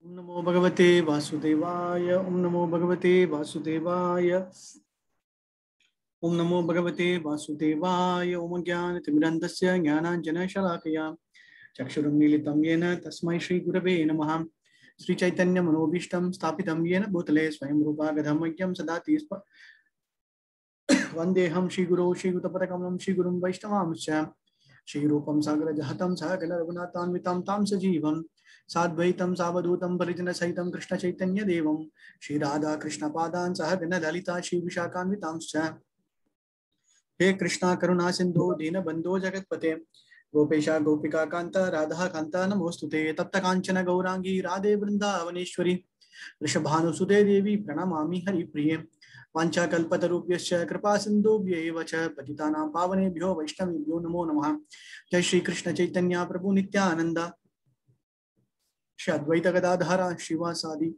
ओम नमो भगवते वासुदेवाय। ओम नमो भगवते वासुदेवाय। ओम नमो भगवते वासुदेवाय। ओम ज्ञानतिमिरन्धस्य ज्ञानाञ्जनशलाकया चक्षुरुन्मीलितं येन तस्मै श्रीगुरवे नमः। श्रीचैतन्यमनोभीष्टं स्थापितं येन भूतले स्वयं रूपा गदामह्यं सदाति वन्देऽहं श्रीगुरौ श्रीयुतपदकमलं श्रीगुरुं वैष्णवांश्च श्रीरूपं सागरजहतं सहगणरघुनाथान्वितं तां सजीवं साद्वैतं सावधूतं परिजनसहितं कृष्णचैतन्यदेवं श्रीराधाकृष्णपादान् सहगणललिता श्रीविशाखान्वितांश्च। हे कृष्णा करुणा सिन्धो दीनबन्धो जगत्पते गोपेशा गोपिका कान्ता राधा कान्ता नमोस्तुते। तप्त काञ्चन गौरांगी राधे वृन्दावनेश्वरी वृषभानुसुते देवी प्रणमामि हरिप्रिये। वाञ्छाकल्पतरुभ्यश्च कृपा सिन्धुभ्यैव च पतितानां पावनेभ्यो वैष्णवेभ्यो नमो नमः। जय श्री कृष्ण चैतन्य प्रभु नित्यानंद श्री अद्वैत गदाधर श्रीवासादि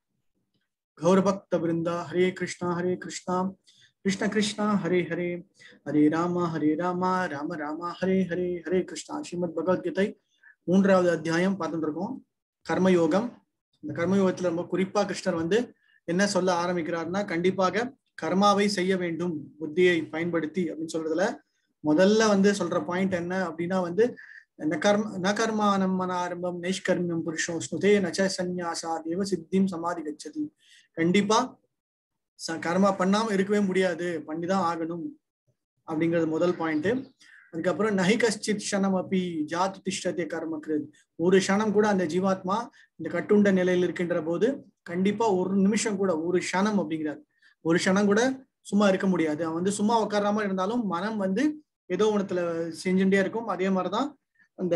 गौरभक्त वृंदा। हरे कृष्णा कृष्ण कृष्णा हरे हरे, हरे राम राम राम हरे हरे, हरे कृष्णा। ஸ்ரீமத் பகவத்கீதை 3வது அத்தியாயம் பார்த்துட்டு இருக்கோம், கர்மயோகம். இந்த கர்மயோகத்துல ரொம்ப குறிப்பா கிருஷ்ணர் வந்து என்ன சொல்ல ஆரம்பிக்கிறார்னா, கண்டிப்பாக கர்மாவை செய்ய வேண்டும் புத்தியை பயன்படுத்தி அப்படின்னு சொல்றதுல முதல்ல வந்து சொல்ற பாயிண்ட் என்ன அப்படின்னா வந்து ந கர்மானம் மனாரம்பம் நைஷ்கர்மியம் புருஷோ ஸ்னுதே நச்ச சந்நியாசா தேவ சித்திம் சமாதி கச்சதி. கண்டிப்பா கர்மா பண்ணாம இருக்கவே முடியாது, பண்ணிதான் ஆகணும் அப்படிங்கிறது முதல் பாயிண்ட். அதுக்கப்புறம் நஹி கஷ்டித் க்ஷணம் அப்படி ஜாத்து திஷ்டத்தை கர்மக்ருத். ஒரு க்ஷணம் கூட அந்த ஜீவாத்மா இந்த கட்டுண்ட நிலையில் இருக்கின்ற போது கண்டிப்பா ஒரு நிமிஷம் கூட, ஒரு க்ஷணம் அப்படிங்கிறார், ஒரு க்ஷணம் கூட சும்மா இருக்க முடியாது. அவன் வந்து சும்மா உட்காராம இருந்தாலும் மனம் வந்து ஏதோ ஒண்ணுத்துல செஞ்சுட்டே இருக்கும். அதே மாதிரிதான் அந்த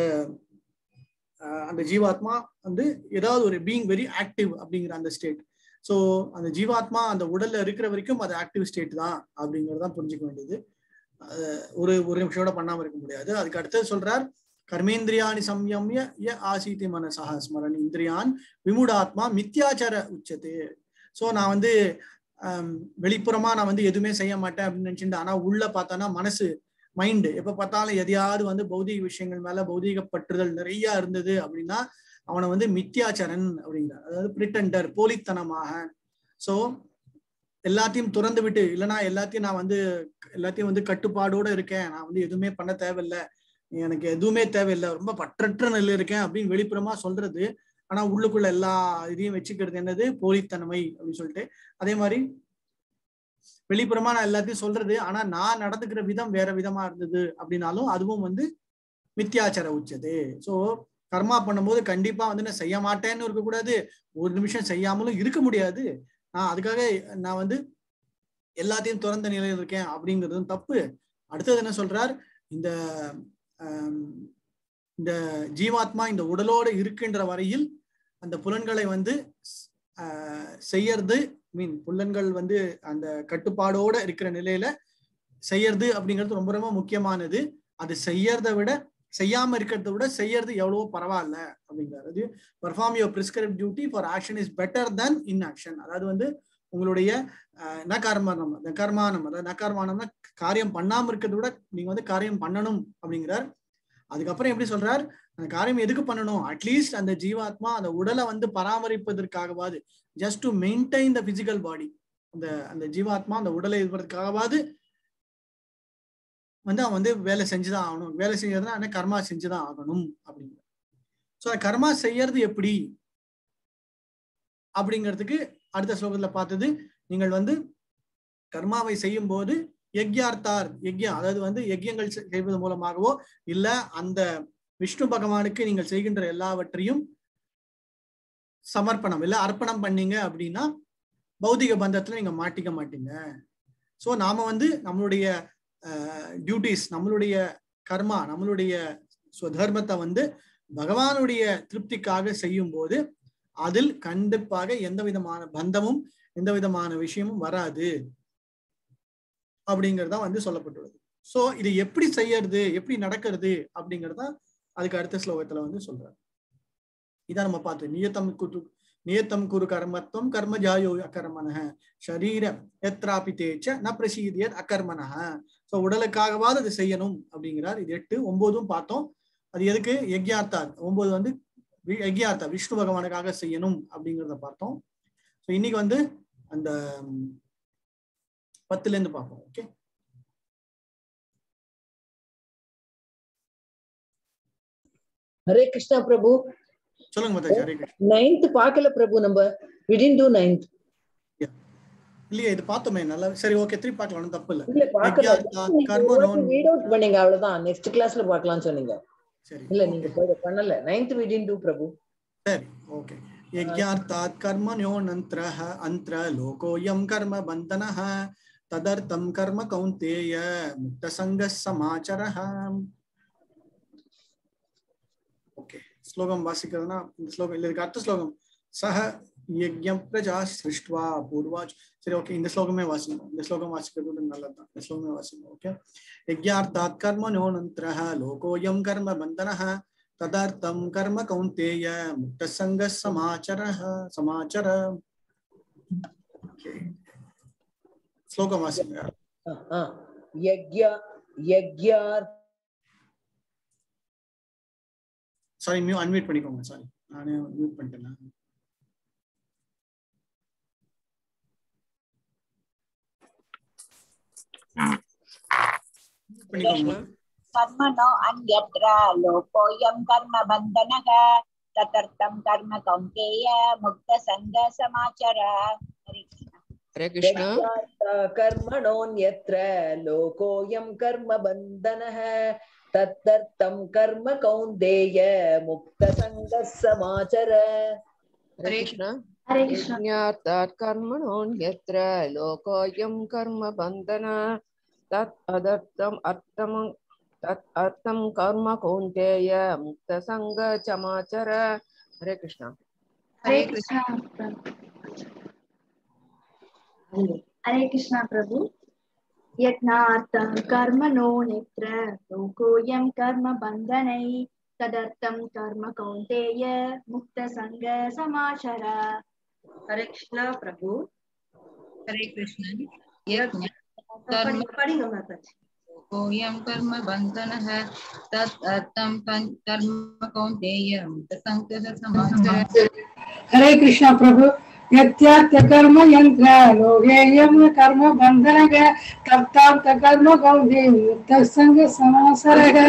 அந்த ஜீவாத்மா வந்து ஏதாவது ஒரு பீயிங் வெரி ஆக்டிவ் அப்படிங்கிற அந்த ஸ்டேட். ஸோ அந்த ஜீவாத்மா அந்த உடல்ல இருக்கிற வரைக்கும் அது ஆக்டிவ் ஸ்டேட் தான் அப்படிங்கறதான் புரிஞ்சுக்க வேண்டியது. ஒரு ஒரு நிமிஷம் பண்ணாம இருக்க முடியாது. அதுக்கு அடுத்தது சொல்றார், கர்மேந்திரியாணி சம்யம்ய ய ஆசீதி மனசஹ ஸ்மரன் இந்திரியான் விமுடாத்மா மித்யாச்சார உச்சதே. ஸோ நான் வந்து வெளிப்புறமா நான் வந்து எதுவுமே செய்ய மாட்டேன் அப்படின்னு நினைச்சுட்டு, ஆனா உள்ள பார்த்தானா மனசு மைண்டு எப்ப பார்த்தாலும் எதையாவது வந்து பௌதிக விஷயங்கள் மேல பௌதிக பற்றுதல் நிறைய இருந்தது அப்படின்னா அவனை வந்து மித்யாச்சரன் அப்படிங்கிறார். அதாவது பிரிட்டண்டர், போலித்தனமாக. ஸோ எல்லாத்தையும் துறந்து விட்டு, இல்லைன்னா எல்லாத்தையும் வந்து கட்டுப்பாடோட இருக்கேன், நான் வந்து எதுவுமே பண்ண தேவையில்லை, எனக்கு எதுவுமே தேவையில்லை, ரொம்ப பற்றற்ற நிலையில இருக்கேன் அப்படின்னு வெளிப்புறமா சொல்றது. ஆனா உள்ளுக்குள்ள எல்லா இதையும் வச்சுக்கிறது என்னது? போலித்தனமை அப்படின்னு சொல்லிட்டு. அதே மாதிரி வெளிப்புறமா நான் எல்லாத்தையும் சொல்றது, ஆனா நான் நடந்துக்கிற விதம் வேற விதமா இருந்தது அப்படின்னாலும் அதுவும் வந்து மித்யாச்சார உச்சது. ஸோ கர்மா பண்ணும்போது கண்டிப்பா வந்து நான் செய்ய மாட்டேன்னு இருக்கக்கூடாது, ஒரு நிமிஷம் செய்யாமலும் இருக்க முடியாது. அதுக்காக நான் வந்து எல்லாத்தையும் திறந்த நிலையில் இருக்கேன் அப்படிங்கிறதும் தப்பு. அடுத்தது என்ன சொல்றார், இந்த இந்த ஜீவாத்மா இந்த உடலோடு இருக்கின்ற வரையில் அந்த புலன்களை வந்து செய்யறது, புலன்கள் வந்து அந்த கட்டுப்பாடோட இருக்கிற நிலையில செய்யறது அப்படிங்கிறது ரொம்ப ரொம்ப முக்கியமானது. அது செய்யறதை விட செய்யாம இருக்கிறத விட செய்யறது எவ்வளவோ பரவாயில்ல அப்படிங்கிறது. Perform your prescribed duty for action is better then inaction. அதாவது வந்து உங்களுடைய நகர்மானம்னா காரியம் பண்ணாம இருக்கிறத விட நீங்க வந்து காரியம் பண்ணணும் அப்படிங்கிறார். அதுக்கப்புறம் எப்படி சொல்றார், அந்த காரியம் எதுக்கு பண்ணணும்? அட்லீஸ்ட் அந்த ஜீவாத்மா அந்த உடலை வந்து பராமரிப்பதற்காகவாது, just to maintain the physical body, அந்த ஜீவாத்மா அந்த உடலை இருப்பதற்காகவாது வந்து அவன் வந்து வேலை செஞ்சுதான் ஆகணும். வேலை செய்யறதுனா கர்மா செஞ்சுதான் ஆகணும் அப்படிங்கிற. ஸோ கர்மா செய்யறது எப்படி அப்படிங்கிறதுக்கு அடுத்த ஸ்லோகத்துல பார்த்தது, நீங்கள் வந்து கர்மாவை செய்யும் போது யக்யார்த்தார், யக்யம் அதாவது வந்து யக்யங்கள் செய்வது மூலமாகவோ இல்ல அந்த விஷ்ணு பகவானுக்கு நீங்கள் செய்கின்ற எல்லாவற்றையும் சமர்ப்பணம் இல்ல அர்ப்பணம் பண்ணீங்க அப்படின்னா பௌதிக பந்தத்துல நீங்க மாட்டிக்க மாட்டீங்க. ஸோ நாம வந்து நம்மளுடைய டியூட்டிஸ், நம்மளுடைய கர்மா, நம்மளுடைய ஸ்வதர்மத்தை வந்து பகவானுடைய திருப்திக்காக செய்யும் போது அதில் கண்டிப்பாக எந்த விதமான பந்தமும் எந்த விதமான விஷயமும் வராது அப்படிங்கறதா வந்து சொல்லப்பட்டுள்ளது. சோ இது எப்படி செய்யறது, எப்படி நடக்கிறது அப்படிங்கறத அதுக்கு அடுத்த ஸ்லோகத்துல வந்து சொல்றாரு. இதான் நம்ம பார்த்து நியத்தம் குரு கர்மத்துவம் கர்மஜாயோ அகர்மனஹ ஷரீர எத்ராபி தேச்ச ந பிரசீதியத் அகர்மனஹ. ஸோ உடலுக்காகவாது அது செய்யணும் அப்படிங்கிறார். இது 8, 9 பார்த்தோம். அது எதுக்கு? யக்யார்த்தார் 9 வந்து யஜ்யார்த்தா விஷ்ணு பகவானுக்காக செய்யணும் அப்படிங்கிறத பார்த்தோம். ஸோ இன்னைக்கு வந்து அந்த 10ல இருந்து பார்ப்போம். ஓகே, ஹரே கிருஷ்ணா பிரபு. சொல்லுங்க மாதாஜி. ஹரே கிருஷ்ணா. 9th பார்க்கல பிரபு, நம்ம we didn't do 9th. இல்லையா, இது பார்த்தோமே நல்லா. சரி, ஓகே, திருப்பி பார்க்கலாம், ஒன்றும் தப்பு இல்லை. இல்ல பார்க்கல, கர்மனோன் ரீட் அவுட் பண்ணீங்க அவ்வளவுதான். நெக்ஸ்ட் கிளாஸ்ல பார்க்கலாம்னு சொன்னீங்க. சரி, இல்ல நீங்க பண்ணல. 9th we didn't do பிரபு. சரி, ஓகே. யஜ்யார்த்தாத் கர்மண்யோனந்த்ரஹ அந்த்ர லோகோயம் கர்ம பந்தனஹ ததர்த்தம் கர்ம கௌந்தேய முக்தசங்கः சமாச்சரஹ. ஓகே, ஸ்லோகம் வாசிக்கிறதுனா இந்த ஸ்லோகம் இல்ல, இதுக்கு அடுத்த ஸ்லோகம் சஹ யஜ்ஞம் பிரஜா சிருஷ்ட்வா பூர்வாச். சரி, ஓகே, இந்த ஸ்லோகமே வாசிக்கணும். இந்த ஸ்லோகம் வாசிக்கிறது நல்லதுதான். இந்த ஸ்லோகமே வாசிக்கணும். ஓகே, யஜ்யார்த்தாத் கர்மண்யோனந்த்ரஹ லோகோயம் கர்ம பந்தனஹ ததர்த்தம் கர்ம கௌந்தேய முக்தசங்கः சமாச்சரஹ சமாச்சர. ஓகே, ஸ்லோகம் வாசிங்க. சாரி, அன்மியூட் பண்ணிக்கோங்க. சாரி, நானே மியூட் பண்ணிட்டேன். कर्मणो अन्यत्र लोकोऽयं कर्म बन्धनः तदर्थं कर्म कौन्तेय मुक्तसङ्गः समाचर. हरे कृष्ण. कर्मणोऽन्यत्र लोकोऽयं कर्म बन्धनः तदर्थं कर्म कौन्तेय मुक्तसङ्गः समाचर. हरे कृष्ण. यज्ञार्थात् कर्मणोऽन्यत्र लोकोऽयं कर्म बन्धनः तदर्थं कर्म कौन्तेय मुक्तसङ्गः समाचर. हरे कृष्ण. हरे कृष्ण. हरे कृष्ण प्रभु. यज्ञार्थं कर्मणोऽन्यत्र लोकोऽयं कर्म बन्धनै तदर्थं कर्म कौन्तेय मुक्तसङ्गः समाचर. हरे कृष्ण प्रभु. हरे कृष्ण. लोकोऽयं कर्म बन्धनः तदर्थं कर्म कौन्तेय मुक्तसङ्गः समाचर. हरे कृष्ण प्रभु. यज्ञार्थ कर्म यंत्र लोकेयं कर्म बंधनः तदर्थं कर्म कौन्तेय मुक्तसङ्गः समाचरः.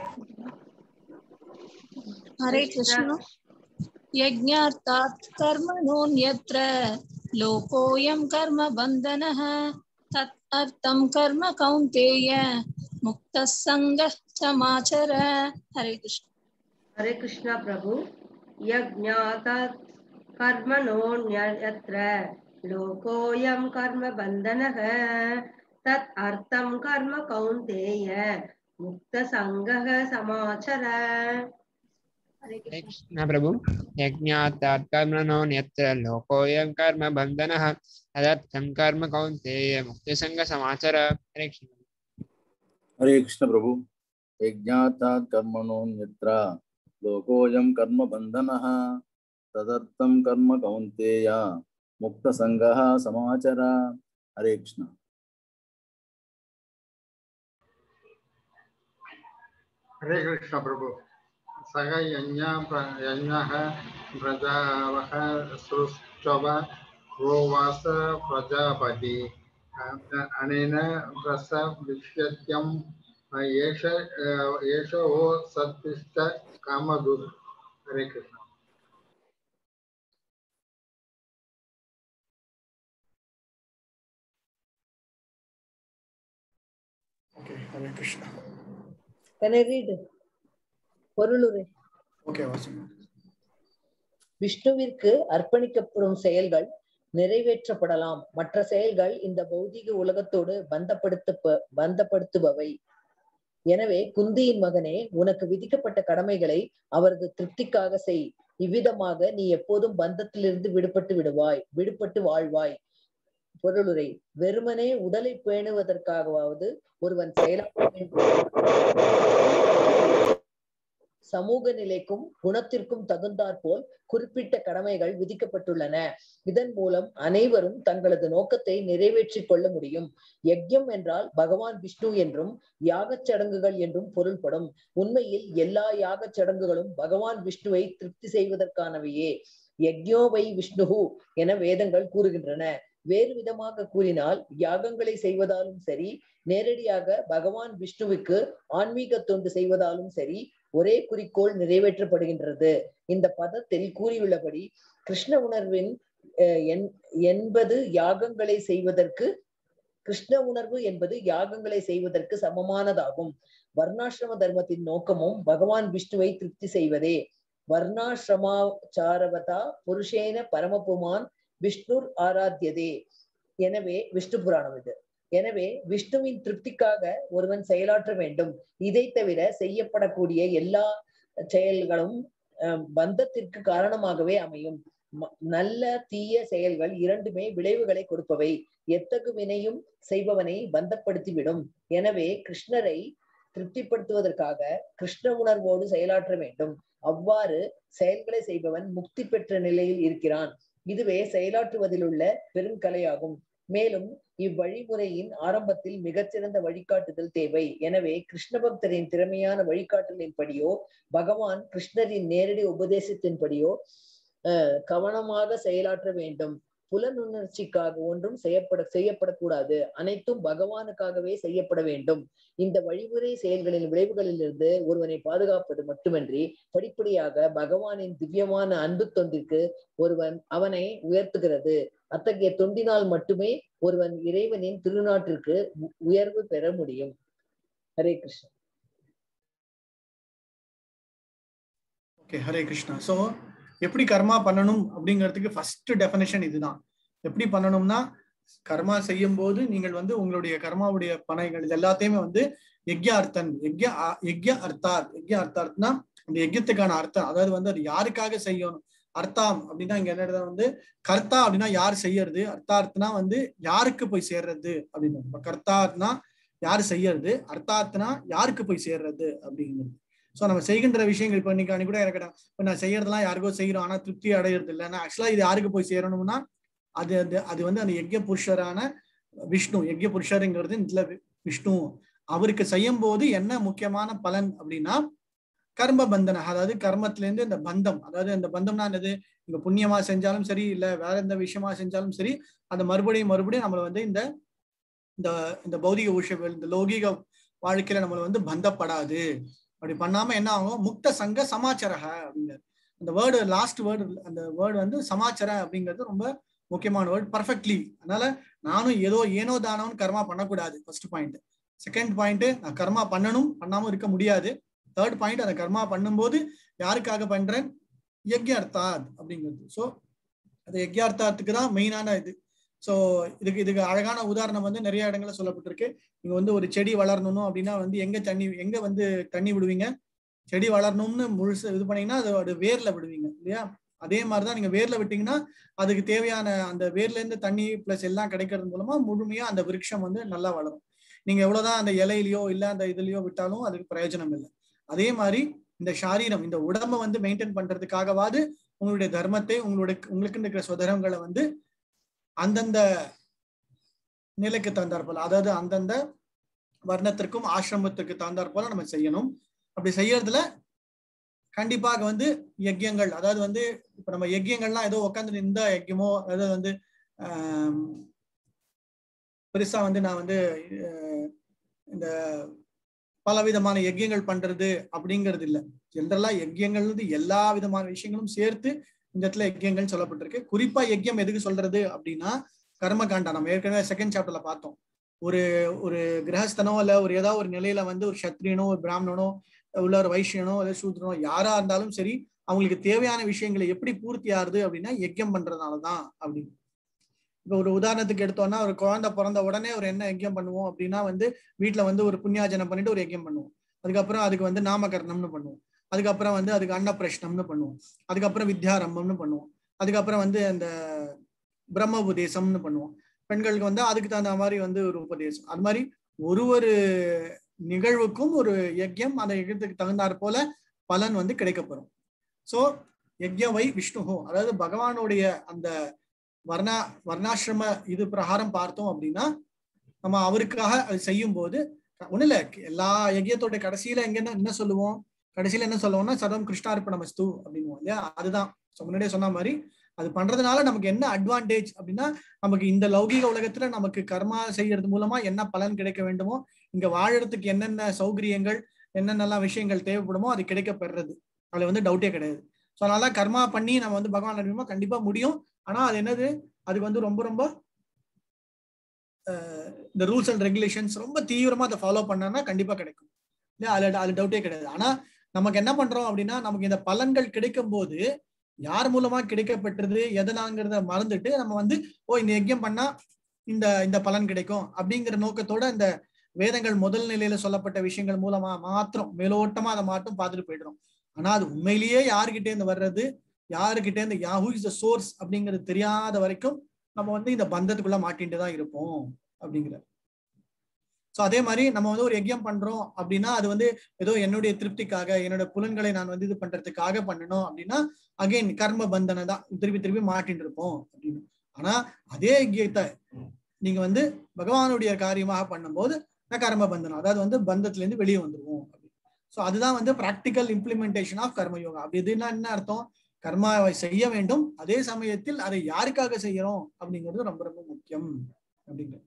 हरे कृष्ण. यज्ञार्थात् कर्मणोऽन्यत्र लोकोऽयं कर्म बन्धनः तदर्थं कर्म कौन्तेय मुक्तसङ्गः समाचर. हरे कृष्ण. हरे कृष्ण प्रभु. यज्ञार्थात् कर्मणोऽन्यत्र लोकोऽयं कर्म बन्धनः तदर्थं कर्म कौन्तेय मुक्तसङ्गः समाचर. हरे कृष्ण प्रभु. यज्ञार्थात् कर्मणोऽन्यत्र लोकोऽयं कर्म बन्धनः तदर्थं कर्म कौन्तेय मुक्तसङ्गः समाचर. हरे कृष्ण. हरे कृष्ण प्रभु. यज्ञार्थात् कर्मणोऽन्यत्र लोकोऽयं कर्म बन्धनः तदर्थं कर्म कौन्तेय मुक्तसङ्गः समाचर. हरे कृष्ण. हरे कृष्ण प्रभु. सह यज्ञः प्रजावः सृष्टव प्रोवास प्रजापति अनेन रसविष्यत्यं एष वो सत्तिष्ठ कामधुक्. हरे Krishna. Okay, Hare Krishna. Can I read? பொருளுரை. Okay, வாசிங்க. விஷ்ணுவிற்கு அர்ப்பணிக்கப்படும் செயல்கள் நிறைவேற்றப்படலாம். மற்ற செயல்கள் இந்த பௌதிக உலகத்தோடு பந்தப்படுத்துபவை. எனவே குந்தியின் மகனே, உனக்கு விதிக்கப்பட்ட கடமைகளை அவரது திருப்திக்காக செய். இவ்விதமாக நீ எப்போதும் பந்தத்திலிருந்து விடுபட்டு வாழ்வாய். பொருளுரை. வெறுமனே உடலை பேணுவதற்காகவாவது ஒருவன் சமூக நிலைக்கும் குணத்திற்கும் தகுந்தாற்போல் குறிப்பிட்ட கடமைகள் விதிக்கப்பட்டுள்ளன. இதன் மூலம் அனைவரும் தங்களது நோக்கத்தை நிறைவேற்றிக் கொள்ள முடியும். யஜ்யம் என்றால் பகவான் விஷ்ணு என்றும் யாகச் சடங்குகள் என்றும் பொருள்படும். உண்மையில் எல்லா யாகச் சடங்குகளும் பகவான் விஷ்ணுவை திருப்தி செய்வதற்கானவையே. யஜ்யோவை விஷ்ணுஹு என வேதங்கள் கூறுகின்றன. வேறு விதமாக கூறினால், யாகங்களை செய்வதாலும் சரி, நேரடியாக பகவான் விஷ்ணுவுக்கு ஆன்மீக தொண்டு செய்வதாலும் சரி, ஒரே குறிக்கோள் நிறைவேற்றப்படுகின்றது. இந்த பதத்தில் கூறியுள்ளபடி கிருஷ்ண உணர்வின் என்பது யாகங்களை செய்வதற்கு கிருஷ்ண உணர்வு என்பது யாகங்களை செய்வதற்கு சமமானதாகும். வர்ணாசிரம தர்மத்தின் நோக்கமும் பகவான் விஷ்ணுவை திருப்தி செய்வதே. வர்ணாசிரமாச்சாரவதா புருஷேன பரமபுமான் விஷ்ணுர் ஆராத்தியதே. எனவே விஷ்ணு புராணம் இது. எனவே விஷ்ணுவின் திருப்திக்காக ஒருவன் செயலாற்ற வேண்டும். இதை தவிர செய்யப்படக்கூடிய எல்லா செயல்களும் பந்தத்திற்கு காரணமாகவே அமையும். நல்ல தீய செயல்கள் இரண்டுமே விளைவுகளை கொடுப்பவை. எத்தகு வினையும் செய்பவனை பந்தப்படுத்திவிடும். எனவே கிருஷ்ணரை திருப்திப்படுத்துவதற்காக கிருஷ்ண உணர்வோடு செயலாற்ற வேண்டும். அவ்வாறு செயல்களை செய்பவன் முக்தி பெற்ற நிலையில் இருக்கிறான். இதுவே செயலாற்றுவதில் உள்ள பெருங்கலையாகும். மேலும் இவ்வழிமுறையின் ஆரம்பத்தில் மிகச்சிறந்த வழிகாட்டுதல் தேவை. எனவே கிருஷ்ண பக்தரின் திறமையான வழிகாட்டலின்படியோ பகவான் கிருஷ்ணரின் நேரடி உபதேசத்தின்படியோ கவனமாக செயலாற்ற வேண்டும். புலனுணர்ச்சிக்காக ஒன்றும் செய்யப்படக்கூடாது. அனைத்தும் பகவானுக்காகவே செய்யப்பட வேண்டும். இந்த வழிமுறை செயல்களின் விளைவுகளிலிருந்து ஒருவனை பாதுகாப்பது மட்டுமின்றி படிப்படியாக பகவானின் திவ்யமான அன்பு தொண்டிற்கு அவனை உயர்த்துகிறது. அத்தகைய தொண்டினால் மட்டுமே ஒருவன் இறைவனின் திருநாட்டிற்கு உயர்வு பெற முடியும். ஹரே கிருஷ்ணா. ஓகே, ஹரே கிருஷ்ணா. சோ எப்படி கர்மா பண்ணணும் அப்படிங்கிறதுக்கு ஃபர்ஸ்ட் டெஃபினேஷன் இதுதான். எப்படி பண்ணணும்னா, கர்மா செய்யும் போது நீங்கள் வந்து உங்களுடைய கர்மாவுடைய பனைகள் எல்லாத்தையுமே யஜ்யார்த்தன் யஜ்ய அர்த்தார்த்னா அந்த யஜ்யத்துக்கான அர்த்தம். அதாவது அது யாருக்காக செய்யணும். அர்த்தாம் அப்படின்னா இங்க என்ன கர்த்தா அப்படின்னா யார் செய்யறது, அர்த்தார்த்தனா யாருக்கு போய் சேர்றது அப்படின்னு. கர்த்தார்த்தனா யாரு செய்யறது, அர்த்தார்த்தனா யாருக்கு போய் சேர்றது அப்படிங்கிறது. சோ நம்ம செய்கின்ற விஷயங்கள் இப்ப இன்னைக்கு கூட இருக்கட்டும், இப்ப நான் செய்யறதெல்லாம் யாருக்கோ செய்யறோம், ஆனா திருப்தி அடையிறது இல்லைன்னா ஆக்சுவலா இது யாருக்கு போய் சேரணும்னா அது அந்த யஜ்ய புருஷரான விஷ்ணு. யஜ்ய புருஷருங்கிறது இதுல விஷ்ணு. அவருக்கு செய்யும் போது என்ன முக்கியமான பலன் அப்படின்னா கர்ம பந்தன, அதாவது கர்மத்துல இருந்து இந்த பந்தம். அதாவது அந்த பந்தம்னா என்னது, இங்க புண்ணியமா செஞ்சாலும் சரி இல்ல வேற எந்த விஷயமா செஞ்சாலும் சரி, அந்த மறுபடியும் நம்மள இந்த பௌதிக விஷயங்கள் இந்த லௌகீக வாழ்க்கையில நம்மள பந்தப்படாது. அப்படி பண்ணாம என்ன ஆகும், முக்த சங்க சமாச்சாரக அப்படிங்கிறது. அந்த வேர்டு லாஸ்ட் வேர்டு, அந்த வேர்டு சமாச்சார அப்படிங்கிறது ரொம்ப முக்கியமான வேர்டு. பர்ஃபெக்ட்லி. அதனால நானும் ஏனோ தானோன்னு கர்மா பண்ணக்கூடாது. First point. செகண்ட் பாயிண்ட், நான் கர்மா பண்ணணும், பண்ணாம இருக்க முடியாது. தேர்ட் பாயிண்ட், அந்த கர்மா பண்ணும்போது யாருக்காக பண்றேன், யஜ்யார்த்தாத் அப்படிங்கிறது. ஸோ அது யஜ்யார்த்தாத்துக்கு தான் மெயினான இது. ஸோ இதுக்கு அழகான உதாரணம் நிறைய இடங்கள்ல சொல்லப்பட்டிருக்கு. நீங்க ஒரு செடி வளரணும் அப்படின்னா எங்க தண்ணி விடுவீங்க. செடி வளரணும்னு முழுசு இது பண்ணீங்கன்னா அது வேர்ல விடுவீங்க இல்லையா. அதே மாதிரிதான் நீங்க வேர்ல விட்டீங்கன்னா அதுக்கு தேவையான அந்த வேர்ல இருந்து தண்ணி பிளஸ் எல்லாம் கிடைக்கிறது மூலமா முழுமையா அந்த விருட்சம் நல்லா வளரும். நீங்க எவ்வளவுதான் அந்த இலையிலயோ இல்ல அந்த இதுலயோ விட்டாலும் அதுக்கு பிரயோஜனம் இல்லை. அதே மாதிரி இந்த ஷாரீரம், இந்த உடம்பை மெயின்டைன் பண்றதுக்காகவாது உங்களுடைய தர்மத்தை உங்களுக்கு இருக்கிற சுதரங்களை அந்தந்த நிலைக்கு தகுந்தாற் போல, அதாவது அந்தந்த வர்ணத்திற்கும் ஆசிரமத்திற்கு தகுந்தாற் போல நம்ம செய்யணும். அப்படி செய்யறதுல கண்டிப்பாக யஜ்யங்கள், அதாவது இப்ப நம்ம யஜ்யங்கள்லாம் ஏதோ உட்காந்து இந்த யஜ்யமோ அதாவது பெருசா நான் இந்த பலவிதமான யஜ்யங்கள் பண்றது அப்படிங்கிறது இல்லை. ஜென்ரலா யஜ்யங்கள் எல்லா விதமான விஷயங்களும் சேர்த்து இந்த இடத்துல யஜ்யங்கள் சொல்லப்பட்டிருக்கு. குறிப்பா யஜ்யம் எதுக்கு சொல்றது அப்படின்னா கர்மகாண்டா. நம்ம ஏற்கனவே செகண்ட் சாப்டர்ல பார்த்தோம். ஒரு கிரகஸ்தனோ இல்ல ஏதாவது ஒரு நிலையில ஒரு சத்திரியனோ ஒரு பிராமணனோ உள்ள ஒரு வைஷ்யனோ இல்ல சூத்ரனோ யாரா இருந்தாலும் சரி, அவங்களுக்கு தேவையான விஷயங்களை எப்படி பூர்த்தி ஆகுது அப்படின்னா யஜ்யம் பண்றதுனாலதான் அப்படின்னு. இப்ப ஒரு உதாரணத்துக்கு எடுத்தோம்னா, ஒரு குழந்தை பிறந்த உடனே ஒரு என்ன யஜ்யம் பண்ணுவோம் அப்படின்னா வீட்டுல ஒரு புண்ணியாஜனம் பண்ணிட்டு ஒரு யஜ்யம் பண்ணுவோம். அதுக்கப்புறம் அதுக்கு நாமகரணம்னு பண்ணுவோம். அதுக்கப்புறம் அதுக்கு அன்னப்பிரஷ்னம்னு பண்ணுவோம். அதுக்கப்புறம் வித்யாரம்பம்னு பண்ணுவோம். அதுக்கப்புறம் அந்த பிரம்ம உபதேசம்னு பண்ணுவோம். பெண்களுக்கு அதுக்கு தகுந்த மாதிரி ஒரு உபதேசம். அது மாதிரி ஒரு நிகழ்வுக்கும் ஒரு யஜ்யம், அந்த யஜ்யத்துக்கு தகுந்தாற் போல பலன் வந்து கிடைக்கப்பெறும். சோ யஜ்ஞவை விஷ்ணுஹோ, அதாவது பகவானுடைய அந்த வர்ணாசிரம இது பிரகாரம் பார்த்தோம் அப்படின்னா நம்ம அவருக்காக அது செய்யும் போது ஒண்ணு இல்ல, எல்லா யஜ்யத்தோட கடைசியில என்ன சொல்லுவோம், கடைசியில என்ன சொல்லுவோம்னா சர்வம் கிருஷ்ணார்ப்பணமஸ்து அப்படின்னுவோம் இல்லையா. அதுதான் முன்னாடியே சொன்ன மாதிரி அது பண்றதுனால நமக்கு என்ன அட்வான்டேஜ் அப்படின்னா, நமக்கு இந்த லௌகிக உலகத்துல நமக்கு கர்மா செய்யறது மூலமா என்ன பலன் கிடைக்க வேண்டுமோ, இங்க வாழறதுக்கு என்னென்ன சௌகரியங்கள் என்னென்னலாம் விஷயங்கள் தேவைப்படுமோ அது கிடைக்க பெறது, அதுல வந்து டவுட்டே கிடையாது. ஸோ அதனால கர்மா பண்ணி நம்ம வந்து பகவான் அடையுமா கண்டிப்பா முடியும். ஆனா அது என்னது, அதுக்கு வந்து ரொம்ப ரொம்ப இந்த ரூல்ஸ் அண்ட் ரெகுலேஷன்ஸ் ரொம்ப தீவிரமா அதை ஃபாலோ பண்ணா கண்டிப்பா கிடைக்கும் இல்லையா, அது டவுட்டே கிடையாது. ஆனா நமக்கு என்ன பண்றோம் அப்படின்னா, நமக்கு இந்த பலன்கள் கிடைக்கும் போது யார் மூலமா கிடைக்கப்பட்டது எதனாங்கிறத மறந்துட்டு நம்ம வந்து இந்த யஜ்யம் பண்ணா இந்த பலன் கிடைக்கும் அப்படிங்கிற நோக்கத்தோட இந்த வேதங்கள் முதல் நிலையில சொல்லப்பட்ட விஷயங்கள் மூலமா மாத்திரம் மேலோட்டமா அதை மாட்டும் பார்த்துட்டு போயிடுறோம். ஆனா அது உண்மையிலேயே யாருகிட்டே இருந்து வர்றது, யாருகிட்டே இருந்து ஹூ இஸ் த சோர்ஸ் அப்படிங்கிறது தெரியாத வரைக்கும் நம்ம வந்து இந்த பந்தத்துக்குள்ள மாட்டிட்டு தான் இருப்போம் அப்படிங்கிற. சோ அதே மாதிரி நம்ம வந்து ஒரு யஜ்யம் பண்றோம் அப்படின்னா அது வந்து ஏதோ என்னுடைய திருப்திக்காக என்னோட புலன்களை நான் வந்து இது பண்றதுக்காக பண்ணணும் அப்படின்னா அகைன் கர்ம பந்தனை தான் திருப்பி மாட்டிட்டு இருப்போம் அப்படின்னு. ஆனா அதே யஜ்யத்தை நீங்க வந்து பகவானுடைய காரியமாக பண்ணும்போது கர்ம பந்தனம், அதாவது வந்து பந்தத்துல இருந்து வெளியே வந்துருவோம். சோ அதுதான் வந்து பிராக்டிக்கல் இம்ப்ளிமெண்டேஷன் ஆஃப் கர்ம யோகா. அப்படி இதுன்னா என்ன அர்த்தம், கர்மாவை செய்ய வேண்டும், அதே சமயத்தில் அதை யாருக்காக செய்யறோம் அப்படிங்கிறது ரொம்ப ரொம்ப முக்கியம் அப்படிங்கிறது.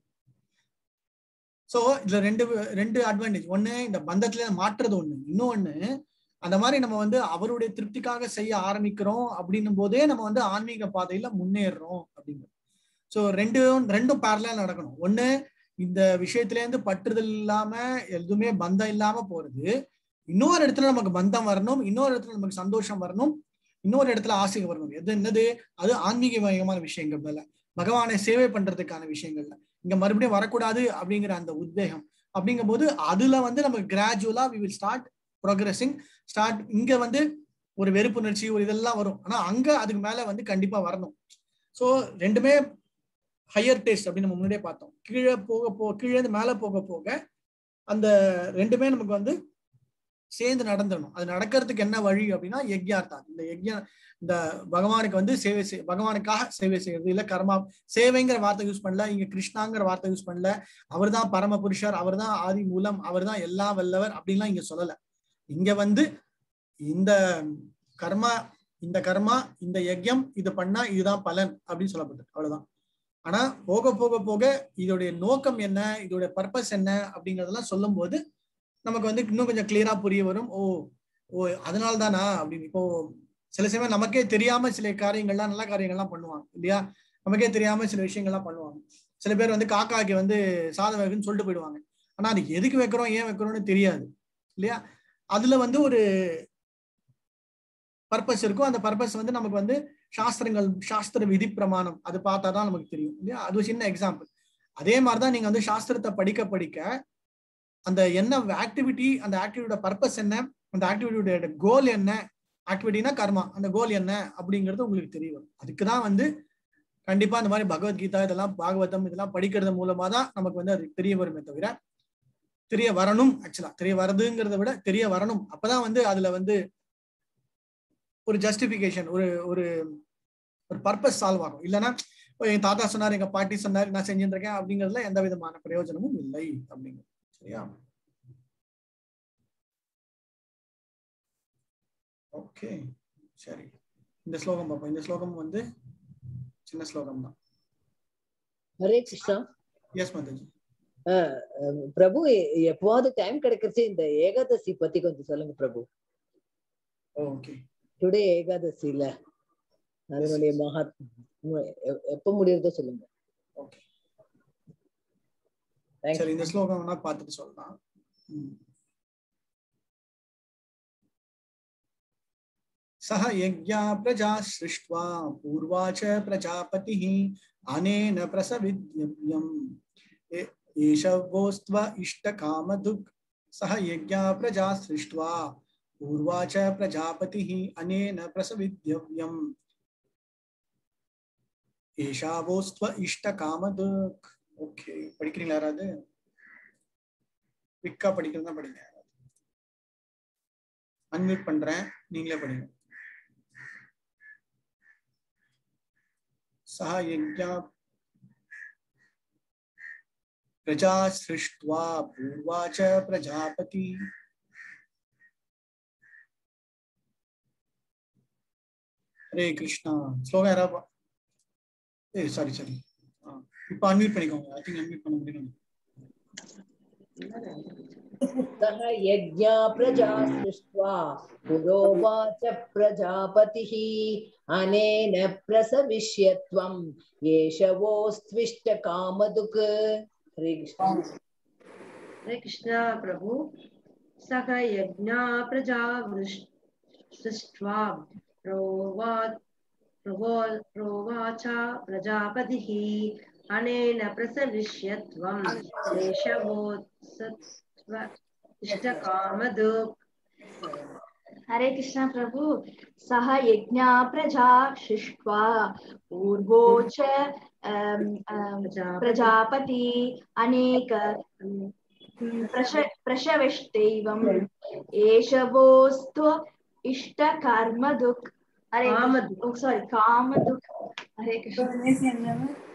சோ இதுல ரெண்டு அட்வான்டேஜ். ஒண்ணு இந்த பந்தத்துல மாற்றுறது ஒண்ணு, இன்னொன்னு அந்த மாதிரி நம்ம வந்து அவருடைய திருப்திக்காக செய்ய ஆரம்பிக்கிறோம் அப்படின்னும் போதே நம்ம வந்து ஆன்மீக பாதையில முன்னேறோம் அப்படிங்கிறது. சோ ரெண்டும் பேரலா நடக்கணும். ஒண்ணு இந்த விஷயத்துல இருந்து பற்றுதல் இல்லாம எதுவுமே பந்தம் இல்லாம போறது, இன்னொரு இடத்துல நமக்கு பந்தம் வரணும், இன்னொரு இடத்துல நமக்கு சந்தோஷம் வரணும், இன்னொரு இடத்துல ஆசை வரணும். என்னது அது ஆன்மீகமயமான விஷயங்கள் மேல, பகவானை சேவை பண்றதுக்கான விஷயங்கள்ல இங்க மறுபடியும் வரக்கூடாது அப்படிங்கிற அந்த உத்வேகம். அப்படிங்கும் போது அதுல வந்து நமக்கு கிராஜுவலா we will start progressing. இங்க வந்து ஒரு வெறுப்புணர்ச்சி ஒரு இதெல்லாம் வரும், ஆனா அங்க அதுக்கு மேல வந்து கண்டிப்பா வரணும். சோ ரெண்டுமே ஹையர் டேஸ்ட் அப்படின்னு நம்ம முன்னாடியே பார்த்தோம். கீழே இருந்து மேல போக அந்த ரெண்டுமே நமக்கு வந்து சேர்ந்து நடந்துடணும். அது நடக்கிறதுக்கு என்ன வழி அப்படின்னா யஜ்யார்த்தா. இந்த பகவானுக்கு வந்து பகவானுக்காக சேவை செய்யறது இல்ல. கர்மா சேவைங்கிற வார்த்தை யூஸ் பண்ணல, இங்க கிருஷ்ணாங்கிற வார்த்தை யூஸ் பண்ணல. அவர் தான் பரம புருஷர், அவர் தான் ஆதி மூலம், அவர் தான் எல்லா வல்லவர் அப்படின்லாம் இங்க சொல்லல. இங்க வந்து இந்த கர்மா இந்த யஜ்யம் இது பண்ணா இதுதான் பலன் அப்படின்னு சொல்லப்பட்டது, அவ்வளவுதான். ஆனா போக இதோடைய நோக்கம் என்ன, இதோடைய பர்பஸ் என்ன அப்படிங்கறதெல்லாம் சொல்லும் போது நமக்கு வந்து இன்னும் கொஞ்சம் கிளியரா புரிய வரும். அதனால தானா அப்படின்னு. இப்போ சில சமயம் நமக்கே தெரியாம சில காரியங்கள்லாம் நல்ல காரியங்கள்லாம் பண்ணுவாங்க இல்லையா, நமக்கே தெரியாம சில விஷயங்கள்லாம் பண்ணுவாங்க. சில பேர் வந்து காக்காக்கு வந்து சாதம் வைக்குன்னு சொல்லிட்டு போயிடுவாங்க, ஆனா அது எதுக்கு வைக்கிறோம் ஏன் வைக்கிறோம்னு தெரியாது இல்லையா. அதுல வந்து ஒரு பர்பஸ் இருக்கும். அந்த பர்பஸ் வந்து நமக்கு வந்து சாஸ்திர விதி பிரமாணம் அது பார்த்தாதான் நமக்கு தெரியும் இல்லையா. அது ஒரு சின்ன எக்ஸாம்பிள். அதே மாதிரிதான் நீங்க வந்து சாஸ்திரத்தை படிக்க அந்த என்ன ஆக்டிவிட்டி, அந்த ஆக்டிவிட்டியோட பர்பஸ் என்ன, அந்த ஆக்டிவிட்டியோட கோல் என்ன, ஆக்டிவிட்டினா கர்மா, அந்த கோல் என்ன அப்படிங்கிறது உங்களுக்கு தெரியும். அதுக்குதான் வந்து கண்டிப்பா இந்த மாதிரி பகவத்கீதா இதெல்லாம் பாகவதம் இதெல்லாம் படிக்கிறது மூலமா தான் நமக்கு வந்து அது தெரிய வருமே தவிர தெரிய வரணும். ஆக்சுவலா தெரிய வருதுங்கிறத விட தெரிய வரணும். அப்பதான் வந்து அதுல வந்து ஒரு ஜஸ்டிபிகேஷன் ஒரு ஒரு பர்பஸ் சால்வ் ஆகும். இல்லைன்னா என் தாத்தா சொன்னார், எங்க பாட்டி சொன்னார், நான் செஞ்சுட்டு இருக்கேன் அப்படிங்கிறதுல எந்த விதமான பிரயோஜனமும் இல்லை அப்படிங்கிறது. சரியா? ஓகே, சரி. இந்த ஸ்லோகம் பார்ப்போம். இந்த ஸ்லோகம் வந்து சின்ன ஸ்லோகம் தான். ஹரே கிருஷ்ணா. எஸ் மாதாஜி. பிரபு, எப்பவாவது டைம் கிடைக்கிறச்சு இந்த ஏகாதசி பத்தி கொஞ்சம் சொல்லுங்க பிரபு. ஓகே. டுடே ஏகாதசி இல்ல, அதனுடைய மகாத்மா எப்ப முடியுறதோ சொல்லுங்க. ஓகே, சரி. இந்த ஸ்லோகம் வேணா பார்த்துட்டு சொல்லலாம். सह यज्ञा प्रजा सृष्ट्वा पूर्वाच प्रजापतिः अनेन प्रसविद्यव्यम् एषवोस्त्व इष्टकामधुक् सह यज्ञा प्रजा सृष्ट्वा पूर्वाच प्रजापतिः अनेन प्रसविद्यव्यम् एषवोस्त्व इष्टकामधुक्. ओके, படிக்கிறீங்களா யாராவது? விக்கா படிக்கிறதா படிங்க. அன்மியூட் பண்றேன், நீங்களே படிங்க. सह यज्ञ प्रजा सृष्ट्वा पूर्वा च प्रजापति हरे कृष्णा. ஸ்லோகம் யாராவது சாரி இப்போ அன்மியூட் பண்ணிக்கோங்க. ஐ திங்க் அன்மியூட் பண்ண முடியும். सह यज्ञा प्रजा सृष्ट्वा पुरोवाच प्रजापतिः अनेन प्रसविष्यत्वं येषवोस्त्विष्ट कामधुक्. हरे कृष्णा प्रभु. सह यज्ञा प्रजा सृष्ट्वा प्रोवाच प्रजापतिः अनेन प्रसविष्यत्वं येषवोस्त्विष्टकामधुक्. हरे कृष्णा प्रभु. सह यज्ञा प्रजा सृष्ट्वा पूर्वोच प्रजापति अनेक प्रशविष्टैवं येषवोस्तु इष्टकर्मधुक्. हरे कामधुक्. हरे कृष्ण.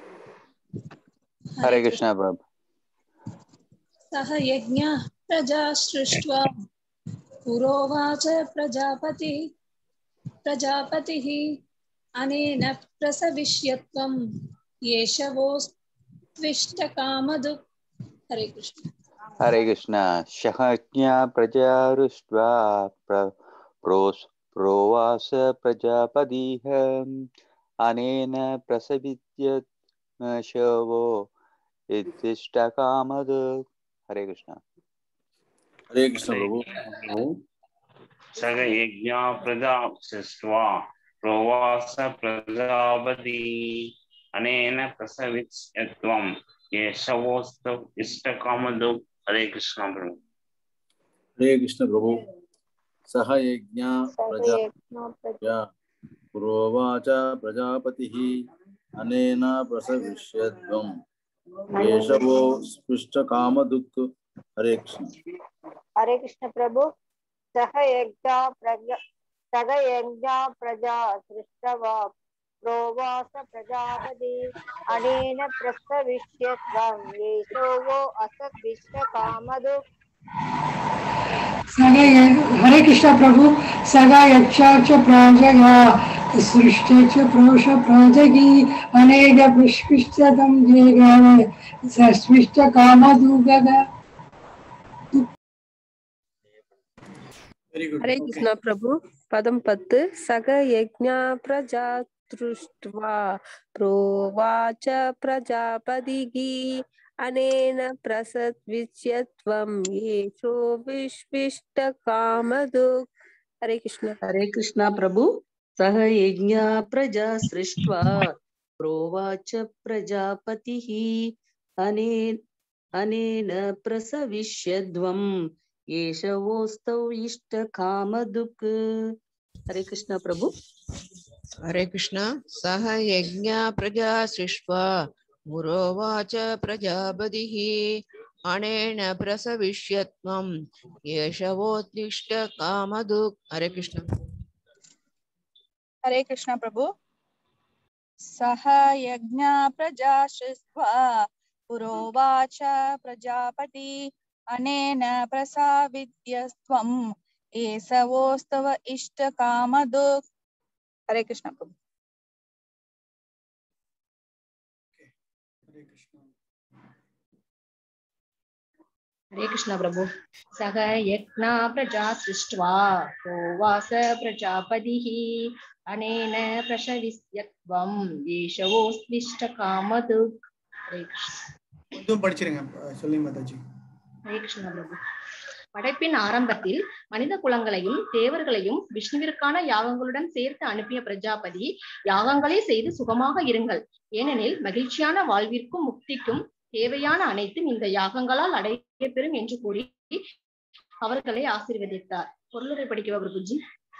हरे कृष्णा प्रभु. सह यज्ञ प्रजा सृष्ट्वा पुरोवाच प्रजापतिः अनेन प्रसविष्यत्वं येषवोस्त्विष्टकामधुक्. हरे कृष्ण. हरे कृष्णा. शहज्ञा प्रजारुष्ट्वा प्रोवास प्रजापतिः अनेन प्रसविष्यत्वं इष्टकामधुक्. हरे कृष्णा. हरे कृष्ण प्रभु. सग यज्ञा प्रजा सृष्ट्वा प्रोवास प्रजापति अनेन प्रसविष्यत्वं येषवोस्तु इष्टकामधुक्. हरे कृष्ण प्रभु. हरे कृष्ण प्रभु. सह यज्ञा प्रजा प्रोवाच प्रजापतिः अनेन प्रसविष्यत्वं येषवोस्त्विष्टकामधुक्. हरे कृष्ण. हरे कृष्ण प्रभु. सह यज्ञा प्रजा सृष्ट्वा प्रोवास प्रजापति अनेन प्रसविष्यत्वं येषवो अस्त्विष्टकामधुक्. हरे कृष्ण प्रभु. सगा यक्षा च प्राजगा सृष्टे च प्रोष प्राजगी अनेक पुष्पिष्टतम जेगावे सस्मिष्ट कामधुक्. हरे कृष्ण प्रभु. पदम 10. सग यज्ञा प्रजा दृष्ट्वा प्रोवाच प्रजापतिः अनेन प्रसविष्यत्वं येषवोस्त्विष्टकामधुक्. हरे कृष्ण. हरे कृष्ण प्रभु. सह यज्ञा प्रजा सृष्ट्वा प्रोवाच प्रजापतिः अनेन प्रसविष्यत्वं येषवोस्तौ इष्टकामधुक्. हरे कृष्ण प्रभु. हरे कृष्ण. सह यज्ञा प्रजा सृष्ट्वा पुरोवाच प्रजापतिः अनेन प्रसविष्यत्वं येषवोस्त्विष्टकामधुक्. हरे कृष्ण. हरे कृष्ण प्रभु. सह यज्ञा प्रजा सृष्ट्वा पुरोवाच प्रजापति अनेन प्रसविष्यत्वं येषवोस्तव इष्टकामधुक्. हरे कृष्ण प्रभु. हरे कृष्ण प्रभु. सह यज्ञा प्रजा सृष्ट्वा प्रोवास प्रजापतिः अनेन प्रसविष्यत्वं येषवोस्त्विष्टकामधुक्. हरे कृष्ण. கொஞ்சம் படிச்சிருங்க சொல்லுங்க மாதாஜி. हरे कृष्ण प्रभु. படைப்பின் ஆரம்பத்தில் மனித குலங்களையும் தேவர்களையும் விஷ்ணுவிற்கான யாகங்களுடன் சேர்த்து அனுப்பிய பிரஜாபதி யாகங்களை செய்து சுகமாக இருங்கள், ஏனெனில் மகிழ்ச்சியான வாழ்விற்கும் முக்திக்கும் தேவையான அனைத்தும் இந்த யாகங்களால் அடைய பெறும் என்று கூறி அவர்களை ஆசீர்வதித்தார். பொருளுரை படிக்கவா பிரபுஜி?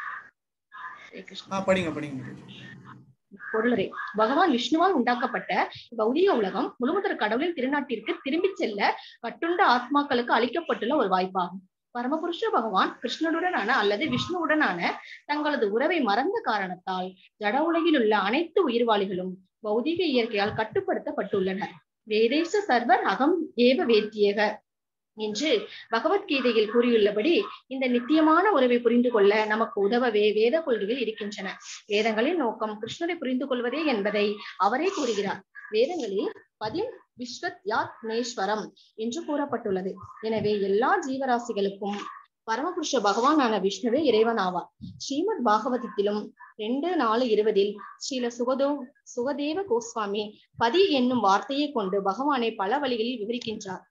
பொருளுரை. பகவான் விஷ்ணுவால் உண்டாக்கப்பட்ட பௌதிக உலகம் முழுமுதற் கடவுளின் திருநாட்டிற்கு திரும்பி செல்ல கட்டுண்ட ஆத்மாக்களுக்கு அளிக்கப்பட்டுள்ள ஒரு வாய்ப்பாகும். பரமபுருஷ பகவான் கிருஷ்ணனுடனான அல்லது விஷ்ணுவுடனான தங்களது உறவை மறந்த காரணத்தால் ஜட உலகில் உள்ள அனைத்து உயிர்வாளிகளும் பௌதிக இயற்கையால் கட்டுப்படுத்தப்பட்டுள்ளனர். வேதேச சர்வர் அகம் ஏவ வேத்தியக என்று பகவத்கீதையில் கூறியுள்ளபடி இந்த நித்தியமான உறவை புரிந்து கொள்ள நமக்கு உதவவே வேத கொள்கைகள் இருக்கின்றன. வேதங்களின் நோக்கம் கிருஷ்ணரை புரிந்து கொள்வதே என்பதை அவரே கூறுகிறார். வேதங்களில் விஸ்வத்யாத்மேஸ்வரம் என்று கூறப்பட்டுள்ளது. எனவே எல்லா ஜீவராசிகளுக்கும் பரமபுருஷ பகவானான விஷ்ணுவே இறைவன் ஆவார். ஸ்ரீமத் பாகவதத்திலும் 2:4:20 ஸ்ரீல சுகதேவ கோஸ்வாமி பதி என்னும் வார்த்தையை கொண்டு பகவானை பல வழிகளில் விவரிக்கின்றார்.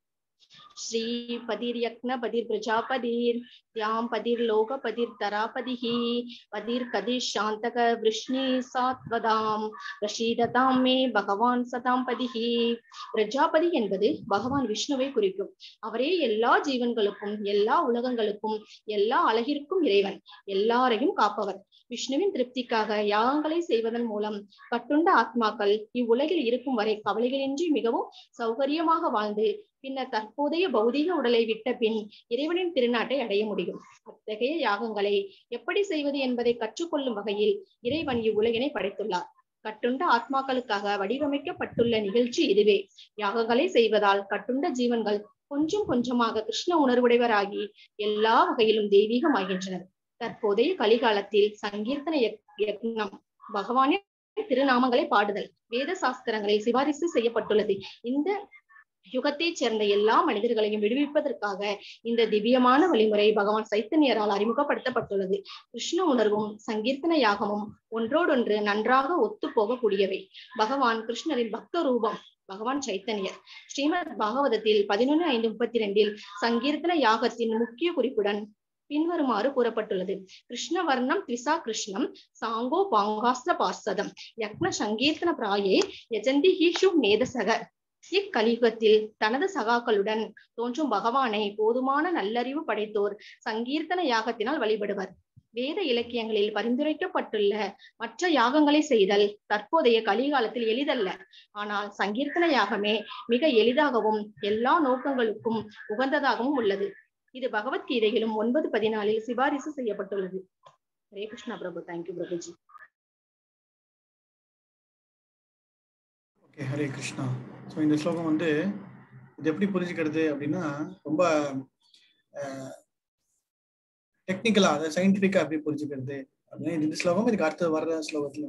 ஸ்ரீ பதிர் யக்ன பதிர் பிரஜாபதிர் தியாம் பதிர் லோக பதிர் தராபதிஹி பதிர் கதிர் சாந்தக விஷ்ணி சாத்வதாம் ரஷீததாம் மே பகவான் சதாம் பதிஹி. பிரஜாபதி என்பது பகவான் விஷ்ணுவை குறிக்கும். அவரே எல்லா ஜீவன்களுக்கும் எல்லா உலகங்களுக்கும் எல்லா அழகிற்கும் இறைவன், எல்லாரையும் காப்பவர். விஷ்ணுவின் திருப்திக்காக யாகங்களை செய்வதன் மூலம் கட்டுண்ட ஆத்மாக்கள் இவ்வுலகில் இருக்கும் வரை கவலைகளின்றி மிகவும் சௌகரியமாக வாழ்ந்து பின்னர் தற்போதைய பௌதீக உடலை விட்ட பின் இறைவனின் திருநாட்டை அடைய முடியும். அத்தகைய யாகங்களை எப்படி செய்வது என்பதை கற்றுக்கொள்ளும் வகையில் இறைவன் இவ்வுலகினை படைத்துள்ளார். கட்டுண்ட ஆத்மாக்களுக்காக வடிவமைக்கப்பட்டுள்ள நிகழ்ச்சி இதுவே. யாகங்களை செய்வதால் கட்டுண்ட ஜீவன்கள் கொஞ்சம் கொஞ்சமாக கிருஷ்ண உணர்வுடையவராகி எல்லா வகையிலும் தெய்வீகமாகின்றனர். தற்போதைய கலிகாலத்தில் சங்கீர்த்தன யக்னம், பகவானின் திருநாமங்களை பாடுதல் வேத சாஸ்திரங்களில் சிபாரிசு செய்யப்பட்டுள்ளது. இந்த யுகத்தைச் சேர்ந்த எல்லா மனிதர்களையும் விடுவிப்பதற்காக இந்த திவ்யமான வழிமுறை பகவான் சைத்தன்யரால் அறிமுகப்படுத்தப்பட்டுள்ளது. கிருஷ்ண உணர்வும் சங்கீர்த்தன யாகமும் ஒன்றோடொன்று நன்றாக ஒத்து போகக்கூடியவை. பகவான் கிருஷ்ணரின் பக்த ரூபம் பகவான் சைத்தன்யர். ஸ்ரீமத் பாகவதத்தில் 11:5-32 சங்கீர்த்தன யாகத்தின் முக்கிய குறிப்புடன் பின்வருமாறு கூறப்பட்டுள்ளது. கிருஷ்ண வர்ணம் த்விசா கிருஷ்ணம் சாங்கோ பாங்காஸ்திர பார்சதம் யக்ன சங்கீர்த்தன பிராயே யஜந்தி ஹீஷு மேதசக. இக்கலியுகத்தில் தனது சகாக்களுடன் தோன்றும் பகவானை போதுமான நல்லறிவு படைத்தோர் சங்கீர்த்தன யாகத்தினால் வழிபடுவர். வேத இலக்கியங்களில் பரிந்துரைக்கப்பட்டுள்ள மற்ற யாகங்களை செய்தல் தற்போதைய கலிகாலத்தில் எளிதல்ல. ஆனால் சங்கீர்த்தன யாகமே மிக எளிதாகவும் எல்லா நோக்கங்களுக்கும் உகந்ததாகவும் உள்ளது. இது பகவத்கீதையிலும் 9:14 சிபாரிசு செய்யப்பட்டுள்ளது. ஹரே கிருஷ்ணா பிரபு. தேங்க்யூ பிரபுஜி. ஓகே, ஹரே கிருஷ்ணா. ஸோ இந்த ஸ்லோகம் வந்து இது எப்படி புரிஞ்சுக்கிறது அப்படின்னா ரொம்ப டெக்னிக்கலா, அதை சயின்டிஃபிக்கா எப்படி புரிஞ்சுக்கிறது அப்படின்னா இந்த ஸ்லோகம் இதுக்கு அடுத்து வர்ற ஸ்லோகத்துல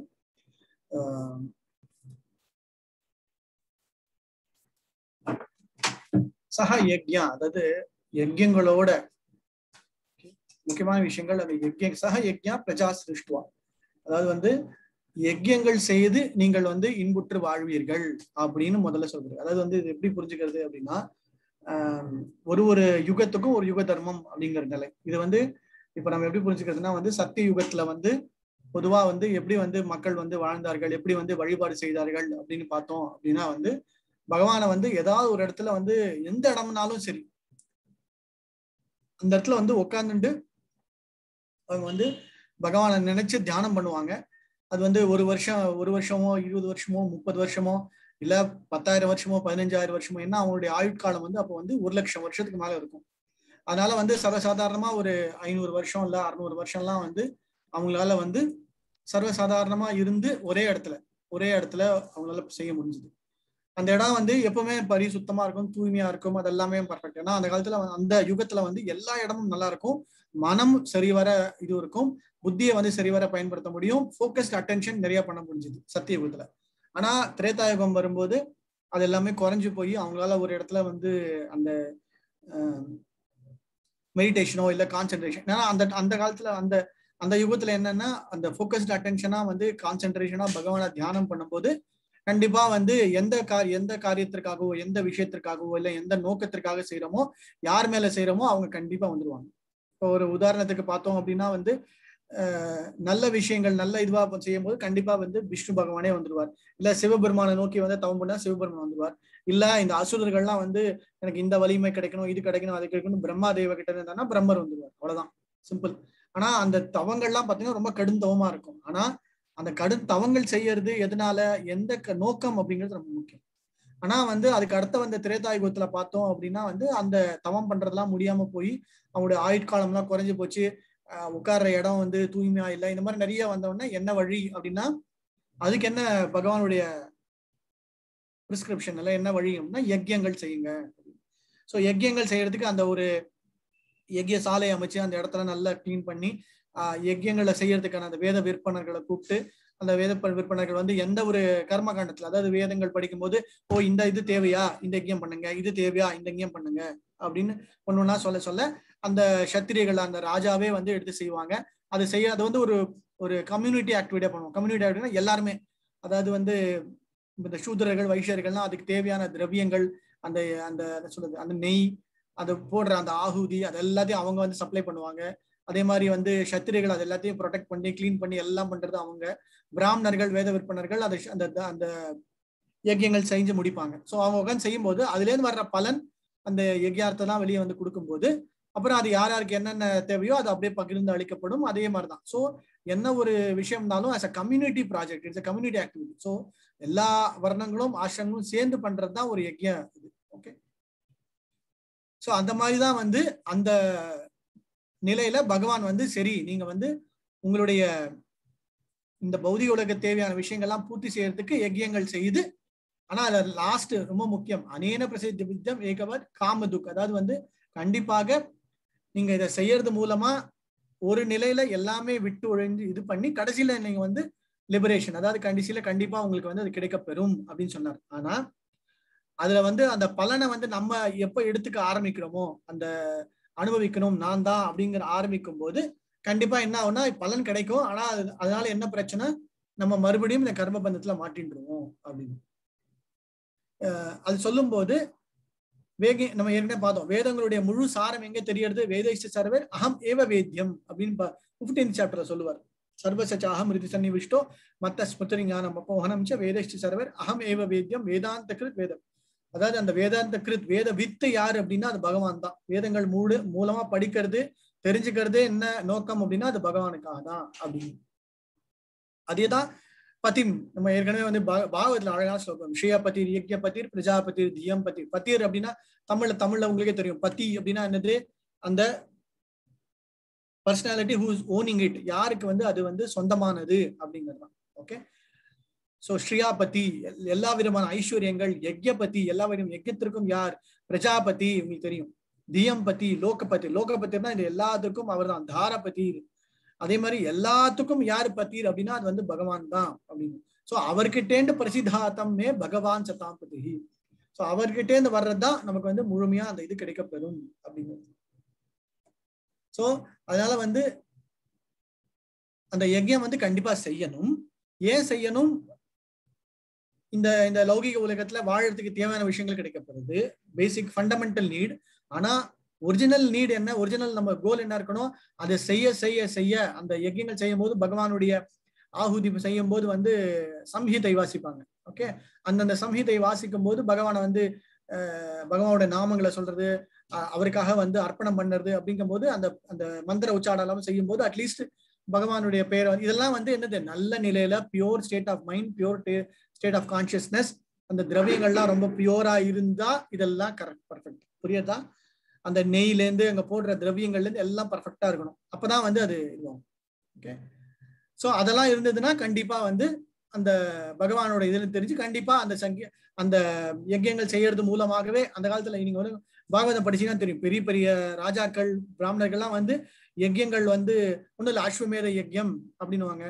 சஹ யக்ஞா, அதாவது யஜ்யங்களோட முக்கியமான விஷயங்கள். அது சஹ யக்ஞா பிரஜா சிருஷ்டுவா, அதாவது வந்து யஜ்யங்கள் செய்து நீங்கள் வந்து இன்புற்று வாழ்வீர்கள் அப்படின்னு முதல்ல சொல்றது. அதாவது வந்து இது எப்படி புரிஞ்சுக்கிறது அப்படின்னா ஒரு யுகத்துக்கும் ஒரு யுக தர்மம் அப்படிங்கிற நிலை. இது வந்து இப்ப நம்ம எப்படி புரிஞ்சுக்கிறதுனா வந்து சத்திய யுகத்துல வந்து பொதுவா வந்து எப்படி வந்து மக்கள் வந்து வாழ்ந்தார்கள், எப்படி வந்து வழிபாடு செய்தார்கள் அப்படின்னு பார்த்தோம் அப்படின்னா வந்து பகவானை வந்து ஏதாவது ஒரு இடத்துல வந்து எந்த இடம்னாலும் சரி அந்த இடத்துல வந்து உட்கார்ந்துட்டு அவங்க வந்து பகவானை நினைச்சு தியானம் பண்ணுவாங்க. அது வந்து ஒரு வருஷமோ 20 வருஷமோ 30 வருஷமோ இல்ல 10,000 வருஷமோ 15,000 வருஷமோ, என்ன அவங்களுடைய ஆயுட்காலம் வந்து அப்போ வந்து 1,00,000 வருஷத்துக்கு மேல இருக்கும். அதனால வந்து சர்வசாதாரணமா ஒரு 500 வருஷம் இல்ல 600 வருஷம்லாம் வந்து அவங்களால வந்து சர்வசாதாரணமா இருந்து ஒரே இடத்துல அவங்களால செய்ய முடிஞ்சுது. அந்த இடம் வந்து எப்பவுமே பரிசுத்தமா இருக்கும், தூய்மையா இருக்கும், அது எல்லாமே பர்ஃபெக்ட். ஏன்னா அந்த காலத்துல அந்த யுகத்துல வந்து எல்லா இடமும் நல்லா இருக்கும், மனம் சரிவர இது இருக்கும், புத்தியை வந்து சரிவர பயன்படுத்த முடியும், ஃபோக்கஸ்ட் அட்டென்ஷன் நிறைய பண்ண முடிஞ்சுது சத்திய யுகத்துல. ஆனா திரேதாயுகம் வரும்போது அது எல்லாமே குறைஞ்சு போய் அவங்களால ஒரு இடத்துல வந்து அந்த மெடிடேஷனோ இல்ல கான்சென்ட்ரேஷன், ஏன்னா அந்த காலத்துல அந்த யுகத்துல என்னன்னா அந்த ஃபோக்கஸ்ட் அட்டென்ஷனா வந்து கான்சென்ட்ரேஷனா பகவானை தியானம் பண்ணும்போது கண்டிப்பா வந்து எந்த காரியத்திற்காகவோ எந்த விஷயத்திற்காகவோ இல்ல எந்த நோக்கத்திற்காக செய்யறோமோ யார் மேல செய்யறோமோ அவங்க கண்டிப்பா வந்துருவாங்க. இப்போ ஒரு உதாரணத்துக்கு பார்த்தோம் அப்படின்னா வந்து நல்ல விஷயங்கள் நல்ல இதுவா செய்யும் போது கண்டிப்பா வந்து விஷ்ணு பகவானே வந்துருவார். இல்ல சிவபெருமானை நோக்கி வந்து தவம் பண்ணா சிவபெருமான் வந்துருவார். இல்ல இந்த அசுரர்கள்லாம் வந்து எனக்கு இந்த வலிமை கிடைக்கணும், இது கிடைக்கணும், அது கிடைக்கணும், பிரம்மா தேவ கிட்ட இருந்தானா பிரம்மர் வந்துருவார். அவ்வளவுதான், சிம்பிள். ஆனா அந்த தவங்கள்லாம் பாத்தீங்கன்னா ரொம்ப கடும் தவமா இருக்கும். ஆனா அந்த கடும் தவங்கள் செய்யறது எதனால, எந்த நோக்கம் அப்படிங்கிறது ரொம்ப முக்கியம். ஆனா வந்து அதுக்கு அடுத்த வந்த திரேதாயுகத்துல பார்த்தோம் அப்படின்னா வந்து அந்த தவம் பண்றதெல்லாம் முடியாம போய் அவனுடைய ஆயுட்காலம் எல்லாம் குறைஞ்சு போச்சு, உட்கார்ற இடம் வந்து தூய்மையா இல்லை, இந்த மாதிரி நிறைய வந்தோடனே என்ன வழி அப்படின்னா அதுக்கு என்ன பகவானுடைய பிரிஸ்கிரிப்ஷன் எல்லாம் என்ன வழி அப்படின்னா யஜ்யங்கள் செய்யுங்க. ஸோ யஜ்யங்கள் செய்யறதுக்கு அந்த ஒரு யஜ்ய சாலை அமைச்சு அந்த இடத்துல நல்லா கிளீன் பண்ணி யஜ்யங்களை செய்யறதுக்கான அந்த வேத விற்பனர்களை கூப்பிட்டு அந்த வேத விற்பனர்கள் வந்து எந்த ஒரு கர்ம காண்டத்துல அதாவது வேதங்கள் படிக்கும் போது இந்த இது தேவையா இந்த யஜ்யம் பண்ணுங்க, இது தேவையா இந்த யஜ்யம் பண்ணுங்க அப்படின்னு ஒன்னொன்னா சொல்ல அந்த சத்திரியர்கள் அந்த ராஜாவே வந்து எடுத்து செய்வாங்க. அது வந்து ஒரு கம்யூனிட்டி ஆக்டிவிட்டியா பண்ணுவோம். கம்யூனிட்டி ஆக்டிவிட்டினா எல்லாருமே, அதாவது வந்து இந்த சூத்திரர்கள் வைஷ்யர்கள்லாம் அதுக்கு தேவையான திரவியங்கள் அந்த அந்த சொல்றது அந்த நெய் அது போடுற அந்த ஆகுதி அது எல்லாத்தையும் அவங்க வந்து சப்ளை பண்ணுவாங்க. அதே மாதிரி வந்து சத்திரிகள் அது எல்லாத்தையும் ப்ரொடெக்ட் பண்ணி கிளீன் பண்ணி எல்லாம் பண்றது அவங்க. பிராமணர்கள் வேத விற்பனர்கள் அதை அந்த அந்த யஜ்யங்கள் செஞ்சு முடிப்பாங்க. ஸோ அவங்க உட்காந்து செய்யும் போது அதுலேருந்து வர்ற பலன் அந்த யஜ்யார்த்தெல்லாம் வெளியே வந்து கொடுக்கும்போது அப்புறம் அது யாருக்கு என்னென்ன தேவையோ அது அப்படியே பகிர்ந்து அளிக்கப்படும். அதே மாதிரிதான். ஸோ என்ன ஒரு விஷயம் இருந்தாலும் as a community project, it's a community activity. So எல்லா வர்ணங்களும் ஆசிரமங்களும் சேர்ந்து பண்றது தான் ஒரு யஜ்ய இது. ஓகே, ஸோ அந்த மாதிரிதான் வந்து அந்த நிலையில பகவான் வந்து சரி நீங்க வந்து உங்களுடைய இந்த பௌதிக உலக தேவையான விஷயங்கள்லாம் பூர்த்தி செய்யறதுக்கு யஜ்யங்கள் செய்து, ஆனா அதுல லாஸ்ட் ரொம்ப முக்கியம் அனேன பிரசித்தி வித்யம் ஏகவர் காமதுக், அதாவது வந்து கண்டிப்பாக நீங்க இதை செய்யறது மூலமா ஒரு நிலையில எல்லாமே விட்டு ஒழிஞ்சு இது பண்ணி கடைசியில நீங்க வந்து லிபரேஷன், அதாவது கடைசியில கண்டிப்பா உங்களுக்கு வந்து அது கிடைக்க பெறும் அப்படின்னு சொன்னார். ஆனா அதுல வந்து அந்த பலனை வந்து நம்ம எப்ப எடுத்துக்க ஆரம்பிக்கிறோமோ அந்த அனுபவிக்கணும் நான் தான் அப்படிங்கிற ஆரம்பிக்கும் போது கண்டிப்பா என்ன ஆகும்னா பலன் கிடைக்கும். ஆனா அதனால என்ன பிரச்சனை, நம்ம மறுபடியும் இந்த கர்ம பந்தத்துல மாட்டின்றுவோம் அப்படின்னு அது சொல்லும் போது நம்ம ஏற்கனவே பார்த்தோம் வேதங்களுடைய முழு சாரம் எங்க தெரியறது, வேதைஷ்ட சர்வர் அகம் ஏவ வேத்யம் அப்படின்னு 15th சாப்டர்ல சொல்லுவார். சர்வசச்ச அகம் ரிதி சன்னிவிஷ்டோ மத்த ஸ்மிருதி ஞானம் அப்போஹனம் ச வேதைஷ்ட சர்வர் அகம் ஏவ வேத்யம் வேதாந்த கிருத் வேதம். அதாவது அந்த வேதாந்த கிருத் வேத வித்து யாரு அப்படின்னா அது பகவான் தான். வேதங்கள் மூலமா படிக்கிறது தெரிஞ்சுக்கிறது என்ன நோக்கம் அப்படின்னா அது பகவானுக்காக தான் அப்படின்னு. அதேதான் பதிம் நம்ம ஏற்கனவே வந்து பாகவத்துல அழகான ஸ்லோகம் ஸ்ரீயபதிர் யஜ்ஞபதிர் பிரஜாபதிர் தியம் பதிர். பத்திர் அப்படின்னா தமிழ்ல உங்களுக்கே தெரியும். பதி அப்படின்னா என்னது, அந்த personality who is owning it, யாருக்கு வந்து அது வந்து சொந்தமானது அப்படிங்கிறதுதான். ஓகே, சோ ஸ்ரீயாபதி எல்லா விதமான ஐஸ்வர்யங்கள், யஜ்ஞபதி எல்லா விதமான யஜ்ஞத்திற்கும் யார், பிரஜாபதி உங்களுக்கு தெரியும், தியம்பதி லோகபதி, லோகபதினா இது எல்லாத்துக்கும் அவர் தான், தாரபதி. அதே மாதிரி எல்லாத்துக்கும் யாரு பத்தீர் அப்படின்னா அது வந்து பகவான் தான் அப்படின்னு. சோ அவர்கிட்டேந்து பிரசித்தாத்தமே பகவான் சதாம்பதி. சோ அவர்கிட்டேந்து வர்றதுதான் நமக்கு வந்து முழுமையா அந்த இது கிடைக்கப்பெறும் அப்படிங்கிறது. சோ அதனால வந்து அந்த யஜ்யம் வந்து கண்டிப்பா செய்யணும். ஏன் செய்யணும், இந்த இந்த லௌகிக உலகத்துல வாழறதுக்கு தேவையான விஷயங்கள் கிடைக்கப்படுது, பேசிக் ஃபண்டமெண்டல் நீட். ஆனா ஒரிஜினல் நீட் என்ன, ஒரிஜினல் நம்ம கோல் என்ன இருக்கணும், அதை செய்ய செய்ய செய்ய அந்த யஜ்யங்கள் செய்யும் போது பகவானுடைய ஆகுதி செய்யும் போது வந்து சம்ஹிதை வாசிப்பாங்க. ஓகே, அந்தந்த சம்ஹிதை வாசிக்கும் போது பகவானை வந்து பகவானுடைய நாமங்களை சொல்றது, அவருக்காக வந்து அர்ப்பணம் பண்ணுறது அப்படிங்கும் போது அந்த அந்த மந்திர உச்சாடலாம் செய்யும் போது அட்லீஸ்ட் பகவானுடைய பெயர் இதெல்லாம் வந்து என்னது நல்ல நிலையில pure state of mind, pure state of consciousness, அந்த திரவியங்கள்லாம் ரொம்ப பியூரா இருந்தா இதெல்லாம் கரெக்ட் பர்ஃபெக்ட். புரியுதா, அந்த நெய்லேருந்து அங்க போடுற திரவியங்கள்ல இருந்து எல்லாம் பர்ஃபெக்டா இருக்கணும், அப்பதான் வந்து அது இதுவும். ஓகே, ஸோ அதெல்லாம் இருந்ததுன்னா கண்டிப்பா வந்து அந்த பகவானோட இதுன்னு தெரிஞ்சு கண்டிப்பா அந்த யஜ்யங்கள் செய்யறது மூலமாகவே அந்த காலத்துல நீங்க வந்து பாகவதம் படிச்சீங்கன்னா தெரியும், பெரிய பெரிய ராஜாக்கள் பிராமணர்கள்லாம் வந்து யஜ்யங்கள் வந்து ஒன்றும் இல்லை அஸ்வமேத யஜ்யம் அப்படின்னுவாங்க.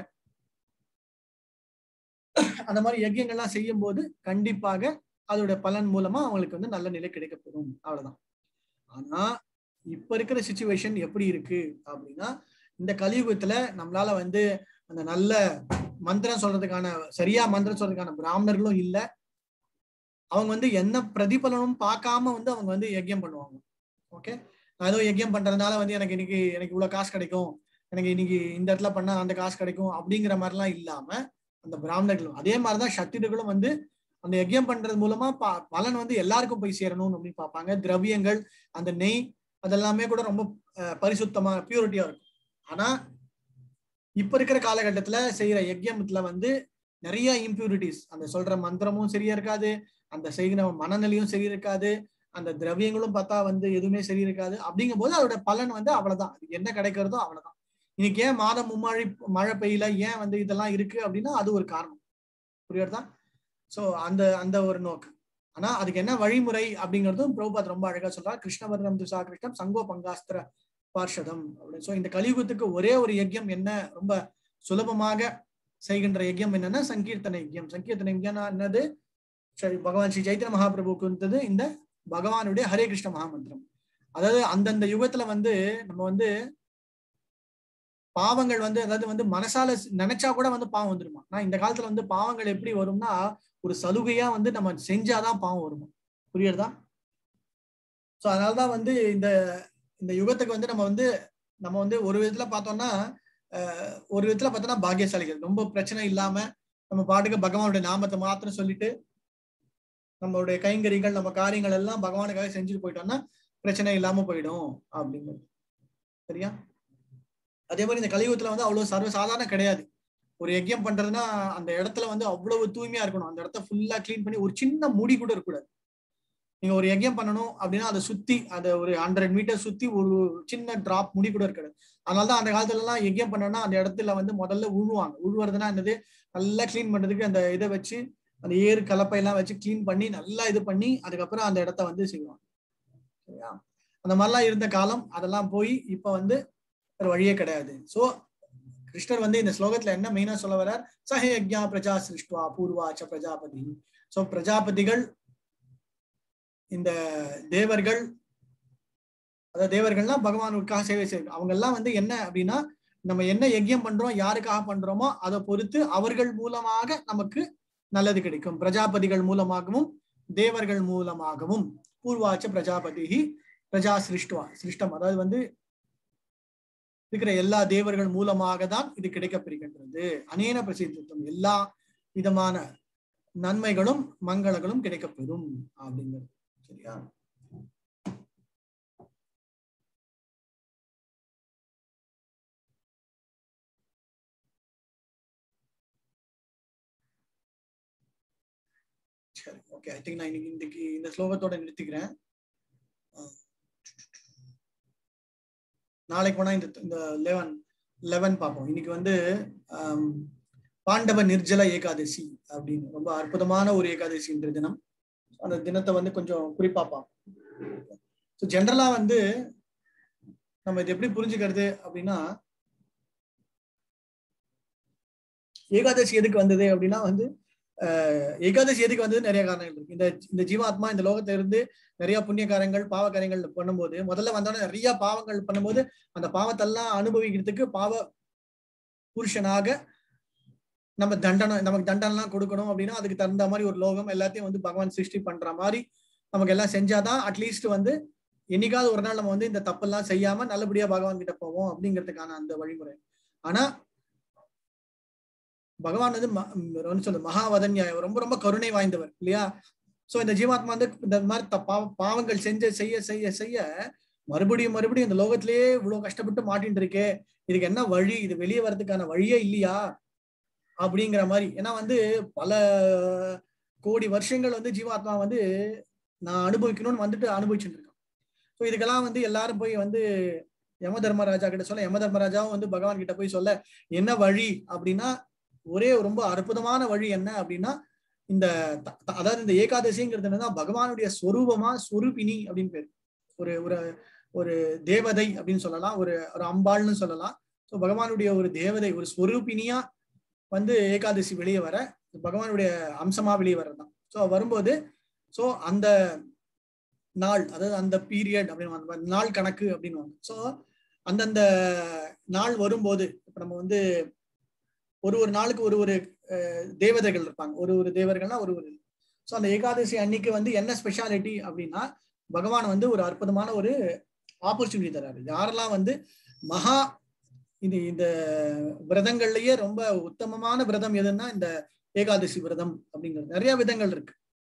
அந்த மாதிரி யஜ்யங்கள்லாம் செய்யும் போது கண்டிப்பாக அதோட பலன் மூலமா அவங்களுக்கு வந்து நல்ல நிலை கிடைக்கப்பெறும், அவ்வளவுதான். ஆனா இப்ப இருக்கிற சிச்சுவேஷன் எப்படி இருக்கு அப்படின்னா, இந்த கலியுகத்துல நம்மளால வந்து அந்த நல்ல மந்திரம் சொல்றதுக்கான சரியா மந்திரம் சொல்றதுக்கான பிராமணர்களும் இல்ல. அவங்க வந்து என்ன பிரதிபலனும் பார்க்காம வந்து அவங்க வந்து யஜ்யம் பண்ணுவாங்க. ஓகே, ஏதோ யஜ்யம் பண்றதுனால வந்து எனக்கு இவ்வளவு காசு கிடைக்கும், எனக்கு இன்னைக்கு இந்த இடத்துல பண்ணா அந்த காசு கிடைக்கும் அப்படிங்கிற மாதிரிலாம் இல்லாம அந்த பிராமணர்களும் அதே மாதிரிதான் சத்திரர்களும் வந்து அந்த யஜ்யம் பண்றது மூலமா பலன் வந்து எல்லாருக்கும் போய் சேரணும் அப்படின்னு பார்ப்பாங்க. திரவியங்கள், அந்த நெய் அதெல்லாமே கூட ரொம்ப பரிசுத்தமா பியூரிட்டியா இருக்கும். ஆனா இப்ப இருக்கிற காலகட்டத்துல செய்யற யஜ்யத்துல வந்து நிறைய இம்பியூரிட்டிஸ், அந்த சொல்ற மந்திரமும் சரியா இருக்காது, அந்த செய்கிற மனநிலையும் சரி இருக்காது, அந்த திரவியங்களும் பார்த்தா வந்து எதுவுமே சரி இருக்காது. அப்படிங்கும் போது அதோட பலன் வந்து அவ்வளவுதான், அது என்ன கிடைக்கிறதோ அவ்வளவுதான். இன்னைக்கு ஏன் மாதம் மழை பெய்யல, ஏன் வந்து இதெல்லாம் இருக்கு அப்படின்னா அது ஒரு காரணம். புரியுறதா? சோ அந்த அந்த ஒரு நோக்கு. ஆனா அதுக்கு என்ன வழிமுறை அப்படிங்கிறதும் பிரபுபாத் ரொம்ப அழகா சொல்றார். கிருஷ்ணவர்ணம் துசா கிருஷ்ணம் சங்கோ பங்காஸ்திர பார்ஷதம் அப்படின்னு. சோ இந்த கலியுகத்துக்கு ஒரே ஒரு யஜ்யம் என்ன, ரொம்ப சுலபமாக செய்கின்ற யஜ்யம் என்னன்னா சங்கீர்த்தன யஜ்யம். சங்கீர்த்தன யஜ்யம் என்னது? பகவான் ஸ்ரீ சைத்தன்ய மகாபிரபுக்கு வந்தது இந்த பகவானுடைய ஹரே கிருஷ்ண மகாமந்திரம். அதாவது அந்தந்த யுகத்துல வந்து நம்ம வந்து பாவங்கள் வந்து, அதாவது வந்து மனசால நினைச்சா கூட வந்து பாவம் வந்துருமா. ஆனா இந்த காலத்துல வந்து பாவங்கள் எப்படி வரும்னா ஒரு சலுகையா வந்து நம்ம செஞ்சாதான் பாவம் வருமா. புரியுறதா? சோ அதனாலதான் வந்து இந்த இந்த யுகத்துக்கு வந்து நம்ம வந்து ஒரு விதத்துல பார்த்தோம்னா ஒரு விதத்துல பார்த்தோம்னா பாக்கியசாலிகள். ரொம்ப பிரச்சனை இல்லாம நம்ம பாட்டுக்கு பகவானுடைய நாமத்தை மாத்திரம் சொல்லிட்டு நம்மளுடைய கைங்கரிகள் நம்ம காரியங்கள் எல்லாம் பகவானுக்காக செஞ்சுட்டு போயிட்டோம்னா பிரச்சனை இல்லாம போயிடும் அப்படிங்கிறது. சரியா? அதே மாதிரி இந்த கலியுகத்துல வந்து அவ்வளவு சர்வசாதாரண கிடையாது. ஒரு யஜ்யம் பண்றதுன்னா அந்த இடத்துல வந்து அவ்வளவு தூய்மையா இருக்கணும். அந்த இடத்த ஃபுல்லா கிளீன் பண்ணி ஒரு சின்ன முடி கூட இருக்கக்கூடாது. நீங்க ஒரு யஜ்யம் பண்ணணும் அப்படின்னா அதை சுத்தி அதை ஒரு 100 மீட்டர் சுத்தி ஒரு சின்ன டிராப் முடி கூட இருக்காது. அதனாலதான் அந்த காலத்துல எல்லாம் யஜ்யம் பண்ணோம்னா அந்த இடத்துல வந்து முதல்ல உழுவாங்க. உழுவுறதுன்னா என்னது, நல்லா கிளீன் பண்றதுக்கு அந்த இதை வச்சு அந்த ஏறு கலப்பையெல்லாம் வச்சு கிளீன் பண்ணி நல்லா இது பண்ணி அதுக்கப்புறம் அந்த இடத்த வந்து செய்வாங்க. சரியா? அந்த மாதிரிலாம் இருந்த காலம் அதெல்லாம் போய் இப்ப வந்து ஒரு வழியே கிடையாது. சோ கிருஷ்ணர் வந்து இந்த ஸ்லோகத்துல என்ன மெயினா சொல்ல வர்றார்? சஹ யஜ்ஞா பிரஜா சிருஷ்டுவா பூர்வாச்ச பிரஜாபதி. சோ பிரஜாபதிகள், இந்த தேவர்கள், அதாவது தேவர்கள்னா பகவானுக்காக சேவை செய்யும். அவங்க எல்லாம் வந்து என்ன அப்படின்னா நம்ம என்ன யஜ்யம் பண்றோம், யாருக்காக பண்றோமோ அதை பொறுத்து அவர்கள் மூலமாக நமக்கு நல்லது கிடைக்கும். பிரஜாபதிகள் மூலமாகவும் தேவர்கள் மூலமாகவும். பூர்வாச்ச பிரஜாபதி பிரஜா சிருஷ்டுவா சிருஷ்டம், அதாவது வந்து இருக்கிற எல்லா தேவர்கள் மூலமாக தான் இது கிடைக்கப்பெறுகின்றது. அநேன பிரசித்தம், எல்லா விதமான நன்மைகளும் மங்களங்களும் கிடைக்கப்பெறும் அப்படிங்கிறது. சரியா? சரி, ஓகே. ஐ திங்க் நான் இன்னைக்கு இந்த ஸ்லோகத்தோட நிறுத்திக்கிறேன். நாளைக்கு போனா இந்த 11 பார்ப்போம். இன்னைக்கு வந்து பாண்டவ நிர்ஜல ஏகாதசி அப்படின்னு ரொம்ப அற்புதமான ஒரு ஏகாதசி இன்றைய தினம். அந்த தினத்தை வந்து கொஞ்சம் குறிப்பா பார்ப்போம். ஸோ ஜென்ரலா வந்து நம்ம இது எப்படி புரிஞ்சுக்கிறது அப்படின்னா, ஏகாதசி எதுக்கு வந்தது அப்படின்னா வந்து ஏகாதசி எதுக்கு வந்தது நிறைய காரணங்கள் இருக்கு. இந்த ஜீவாத்மா இந்த லோகத்துல இருந்து நிறைய புண்ணிய காரியங்கள் பாவ காரியங்கள் பண்ணும்போது, முதல்ல வந்தோடனே நிறைய பாவங்கள் பண்ணும்போது அந்த பாவத்தெல்லாம் அனுபவிக்கிறதுக்கு பாவ புருஷனாக நமக்கு தண்டனைலாம் கொடுக்கணும் அப்படின்னா அதுக்கு தகுந்த மாதிரி ஒரு லோகம் எல்லாத்தையும் வந்து பகவான் சிருஷ்டி பண்ற மாதிரி நமக்கு எல்லாம் செஞ்சாதான் அட்லீஸ்ட் வந்து என்னைக்காவது ஒரு நாள் நம்ம வந்து இந்த தப்பெல்லாம் செய்யாம நல்லபடியா பகவான் கிட்ட போவோம் அப்படிங்கிறதுக்கான அந்த வழிமுறை. ஆனா பகவான் வந்து சொல்ல மகாவதன்யாய், ரொம்ப ரொம்ப கருணை வாய்ந்தவர் இல்லையா? சோ இந்த ஜீவாத்மா வந்து இந்த மாதிரி பாவங்கள் செய்ய செய்ய செய்ய மறுபடியும் இந்த லோகத்திலேயே இவ்வளவு கஷ்டப்பட்டு மாட்டின்னு இருக்கே, இதுக்கு என்ன வழி, இது வெளியே வர்றதுக்கான வழியே இல்லையா அப்படிங்கிற மாதிரி. ஏன்னா வந்து பல கோடி வருஷங்கள் வந்து ஜீவாத்மா வந்து நான் அனுபவிக்கணும்னு வந்துட்டு அனுபவிச்சுட்டு இருக்கான். ஸோ இதுக்கெல்லாம் வந்து எல்லாரும் போய் வந்து யம தர்மராஜா கிட்ட சொல்ல, யம தர்மராஜாவும் வந்து பகவான் கிட்ட போய் சொல்ல என்ன வழி அப்படின்னா, ஒரே ரொம்ப அற்புதமான வழி என்ன அப்படின்னா இந்த அதாவது இந்த ஏகாதசிங்கிறது என்னன்னா பகவானுடைய ஸ்வரூபிணி அப்படின்னு பேரு. ஒரு ஒரு ஒரு தேவதை அப்படின்னு சொல்லலாம், ஒரு அம்பாள்னு சொல்லலாம். ஸோ பகவானுடைய ஒரு தேவதை, ஒரு ஸ்வரூபிணியா வந்து ஏகாதசி வெளியே வர, பகவானுடைய அம்சமா வெளியே வர்றதுதான். ஸோ வரும்போது ஸோ அந்த நாள், அதாவது அந்த பீரியட் அப்படின்னு நாள் கணக்கு அப்படின்னு. ஸோ அந்தந்த நாள் வரும்போது இப்ப நம்ம வந்து ஒரு நாளுக்கு ஒரு தேவதைகள் இருப்பாங்க, ஒரு தேவர்கள்னா ஒரு ஸோ அந்த ஏகாதசி அன்னைக்கு வந்து என்ன ஸ்பெஷாலிட்டி அப்படின்னா பகவான் வந்து ஒரு அற்புதமான ஒரு ஆப்பர்ச்சுனிட்டி தராரு. யாரெல்லாம் வந்து மகா இந்த விரதங்கள்லயே ரொம்ப உத்தமமான விரதம் எதுன்னா இந்த ஏகாதசி விரதம் அப்படிங்கிறது. நிறைய விதங்கள் இருக்கு.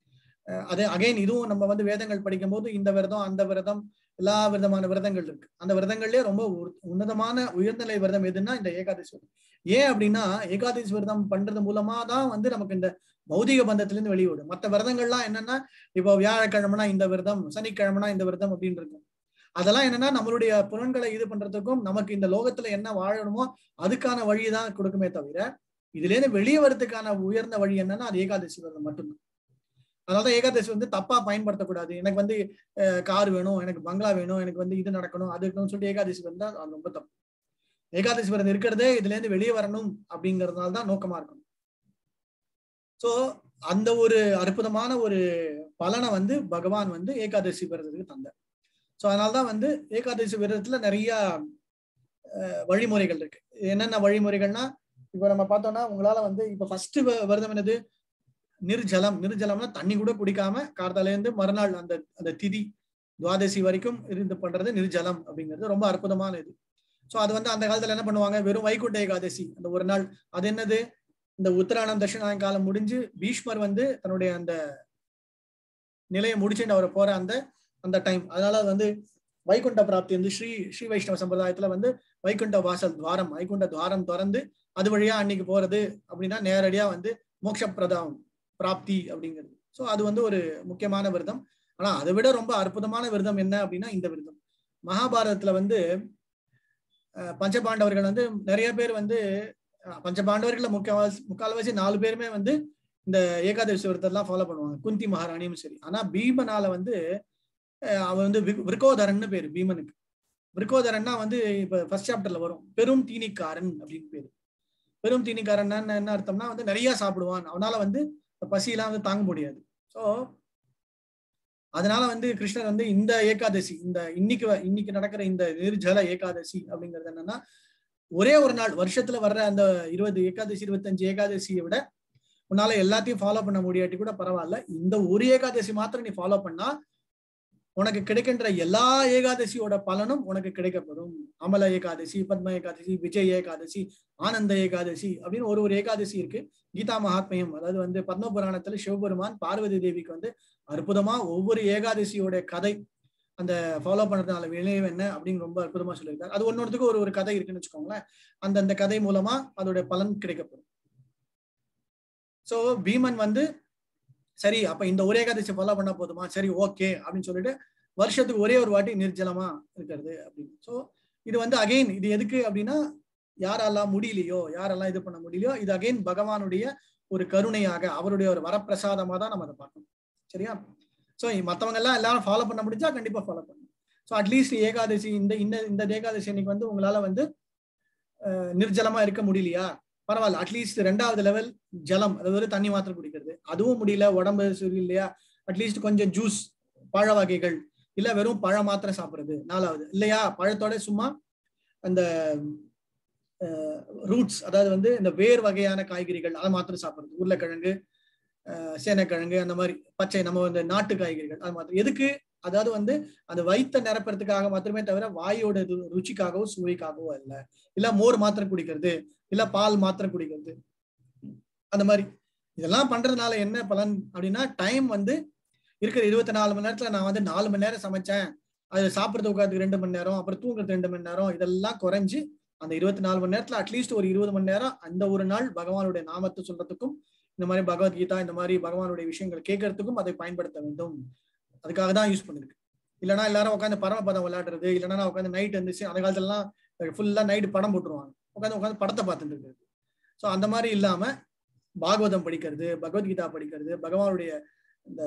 அதே அகைன் இதுவும் நம்ம வந்து வேதங்கள் படிக்கும் போது இந்த விரதம் அந்த விரதம் எல்லா விதமான விரதங்கள் இருக்கு. அந்த விரதங்கள்லயே ரொம்ப உன்னதமான உயர்நிலை விரதம் எதுன்னா இந்த ஏகாதசி விரதம். ஏன் அப்படின்னா ஏகாதசி விரதம் பண்றது மூலமா தான் வந்து நமக்கு இந்த பௌதிக பந்தத்திலிருந்து வெளியிடும். மற்ற விரதங்கள்லாம் என்னன்னா இப்போ வியாழக்கிழமைனா இந்த விரதம், சனிக்கிழமைனா இந்த விரதம் அப்படின்னு இருக்கும். அதெல்லாம் என்னன்னா நம்மளுடைய புலன்களை இது பண்றதுக்கும் நமக்கு இந்த லோகத்துல என்ன வாழணுமோ அதுக்கான வழிதான் கொடுக்குமே தவிர இதுல இருந்து வெளியே வரதுக்கான உயர்ந்த வழி என்னன்னா அது ஏகாதசி விரதம் மட்டும்தான். அதனாலதான் ஏகாதசி வந்து தப்பா பயன்படுத்தக்கூடாது. எனக்கு வந்து கார் வேணும், எனக்கு பங்களா வேணும், எனக்கு வந்து இது நடக்கணும் அது இருக்கணும்னு சொல்லிட்டு ஏகாதசி விரதம் தான் அது ரொம்ப தப்பு. ஏகாதசி விரதம் இருக்கிறதே இதுல இருந்து வெளியே வரணும் அப்படிங்கறதுனால தான் நோக்கமா இருக்கணும். சோ அந்த ஒரு அற்புதமான ஒரு பலனை வந்து பகவான் வந்து ஏகாதசி விரதத்துக்கு தந்தார். ஸோ அதனால்தான் வந்து ஏகாதசி விரதத்துல நிறைய வழிமுறைகள் இருக்கு. என்னென்ன வழிமுறைகள்னா இப்ப நம்ம பார்த்தோம்னா உங்களால வந்து இப்ப ஃபர்ஸ்ட் விரதம் என்னது நிர்ஜலம். நிர்ஜலம்னா தண்ணி கூட குடிக்காம கார்த்தால இருந்து மறுநாள் அந்த அந்த திதி துவாதசி வரைக்கும் இருந்து பண்றது நிர்ஜலம் அப்படிங்கிறது ரொம்ப அற்புதமான இது. ஸோ அது வந்து அந்த காலத்துல என்ன பண்ணுவாங்க, வெறும் வைகுண்ட ஏகாதசி அந்த ஒரு நாள். அது என்னது, இந்த உத்தராயணம் தட்சிணாயன காலம் முடிஞ்சு பீஷ்மர் வந்து தன்னுடைய அந்த நிலையை முடிச்சுட்டு அவரை போற அந்த அந்த டைம். அதனால அது வந்து வைகுண்ட பிராப்தி வந்து ஸ்ரீ வைஷ்ணவ சம்பிரதாயத்துல வந்து வைகுண்ட வாசல் துவாரம், வைகுண்ட துவாரம் திறந்து அது வழியா அன்னைக்கு போறது அப்படின்னா நேரடியா வந்து மோட்சப்பிரதம் பிராப்தி அப்படிங்கிறது. ஸோ அது வந்து ஒரு முக்கியமான விரதம். ஆனா அதை விட ரொம்ப அற்புதமான விரதம் என்ன அப்படின்னா இந்த விரதம். மகாபாரதத்துல வந்து பஞ்சபாண்டவர்கள் வந்து நிறைய பேர் வந்து பஞ்சபாண்டவர்கள முக்கால்வாசி 4 பேருமே வந்து இந்த ஏகாதசி விரதத்தெல்லாம் ஃபாலோ பண்ணுவாங்க, குந்தி மகாராணியும் சரி. ஆனா பீமனால வந்து அவன் வந்து விருக்கோதரன்னு பேரு பீமனுக்கு. விருக்கோதரன்னா வந்து இப்ப ஃபர்ஸ்ட் சாப்டர்ல வரும், பெரும் தீனிக்காரன் அப்படின்னு பேரு. பெரும் தீனிக்காரன் என்ன அர்த்தம்னா வந்து நிறைய சாப்பிடுவான், அவனால வந்து பசியெல்லாம் வந்து தாங்க முடியாது. ஸோ அதனால வந்து கிருஷ்ணர் வந்து இந்த ஏகாதசி, இந்த இன்னைக்கு நடக்கிற இந்த நிர்ஜல ஏகாதசி அப்படிங்கிறது என்னன்னா ஒரே ஒரு நாள் வருஷத்துல வர்ற அந்த 20 ஏகாதசி 25 ஏகாதசியை விட உன்னால எல்லாத்தையும் ஃபாலோ பண்ண முடியாட்டி கூட பரவாயில்ல, இந்த ஒரு ஏகாதசி மாத்திரம் நீ ஃபாலோ பண்ணா உனக்கு கிடைக்கின்ற எல்லா ஏகாதசியோட பலனும் உனக்கு கிடைக்கப்படும். அமல ஏகாதசி, பத்ம ஏகாதசி, விஜய் ஏகாதசி, ஆனந்த ஏகாதசி அப்படின்னு ஒரு ஏகாதசி இருக்கு. கீதா மகாத்மியம் அதாவது வந்து பத்ம புராணத்துல சிவபெருமான் பார்வதி தேவிக்கு வந்து அற்புதமா ஒவ்வொரு ஏகாதசியோட கதை அந்த ஃபாலோ பண்றதுனால விளைவு என்ன அப்படின்னு ரொம்ப அற்புதமா சொல்லியிருக்காரு. அது ஒன்னொருத்துக்கு ஒரு கதை இருக்குன்னு வச்சுக்கோங்களேன். அந்த கதை மூலமா அதோட பலன் கிடைக்கப்படும். சோ பீமன் வந்து சரி அப்ப இந்த ஒரே ஏகாதசி ஃபாலோ பண்ணா போதுமா, சரி ஓகே அப்படின்னு சொல்லிட்டு வருஷத்துக்கு ஒரே ஒரு வாட்டி நிர்ஜலமா இருக்கிறது அப்படின்னு. ஸோ இது வந்து அகைன் இது எதுக்கு அப்படின்னா யாரெல்லாம் முடியலையோ, யாரெல்லாம் இது பண்ண முடியலையோ இது அகைன் பகவானுடைய ஒரு கருணையாக அவருடைய ஒரு வரப்பிரசாதமா தான் நம்ம அதை பார்க்கணும். சரியா? ஸோ மற்றவங்க எல்லாம் எல்லாரும் ஃபாலோ பண்ண முடிஞ்சா கண்டிப்பா ஃபாலோ பண்ணணும். ஸோ அட்லீஸ்ட் ஏகாதசி இந்த ஏகாதசி இன்னைக்கு வந்து உங்களால வந்து நிர்ஜலமா இருக்க முடியலையா, பரவாயில்ல, அட்லீஸ்ட் 2வது லெவல் ஜலம், அதாவது தண்ணி மாத்திரம் குடிக்கிறது, அதுவும் முடியல, உடம்பு சரி இல்லையா, அட்லீஸ்ட் கொஞ்சம் ஜூஸ், பழ வகைகள், இல்ல வெறும் பழம் மாத்திரம் சாப்பிடுறது 4வது இல்லையா, பழத்தோட சும்மா அந்த ரூட்ஸ் அதாவது வந்து இந்த வேர் வகையான காய்கறிகள் அதை மாத்திரம் சாப்பிடுறது, உருளைக்கிழங்கு, சேனைக்கிழங்கு, அந்த மாதிரி பச்சை நம்ம வந்து நாட்டு காய்கறிகள் அது மாத்திரம். எதுக்கு, அதாவது வந்து அந்த வயிற்றை நிரப்புறதுக்காக மாத்திரமே தவிர வாயோட ருச்சிக்காகவோ சுவைக்காகவோ இல்ல மோர் மாத்திரம் குடிக்கிறது, இல்ல பால் மாத்திரம் குடிக்கிறது, அந்த மாதிரி. இதெல்லாம் பண்றதுனால என்ன பலன் அப்படின்னா டைம் வந்து இருக்கிற 24 மணி நேரத்துல நான் வந்து 4 மணி நேரம் சமைச்சேன், அது சாப்பிடுறது உட்காந்து 2 மணி நேரம், அப்புறம் தூங்குறது 2 மணி நேரம், இதெல்லாம் குறைஞ்சு அந்த 24 மணி நேரத்துல அட்லீஸ்ட் ஒரு 20 மணி நேரம் அந்த ஒரு நாள் பகவானுடைய நாமத்தை சொல்றதுக்கும் இந்த மாதிரி பகவத்கீதா இந்த மாதிரி பகவானுடைய விஷயங்கள் கேட்கறதுக்கும் அதை பயன்படுத்த வேண்டும். அதுக்காக தான் யூஸ் பண்ணிருக்கு. இல்லைன்னா எல்லாரும் உட்காந்து பரமபதம் விளையாடுறது, இல்லைன்னா உட்காந்து நைட் இருந்துச்சு அந்த காலத்துலலாம் ஃபுல்லா நைட்டு படம் போட்டுருவாங்க, உட்காந்து படத்தை பார்த்துட்டு இருக்கிறது. ஸோ அந்த மாதிரி இல்லாம பாகவதம் படிக்கிறது, பகவத்கீதா படிக்கிறது, பகவானுடைய இந்த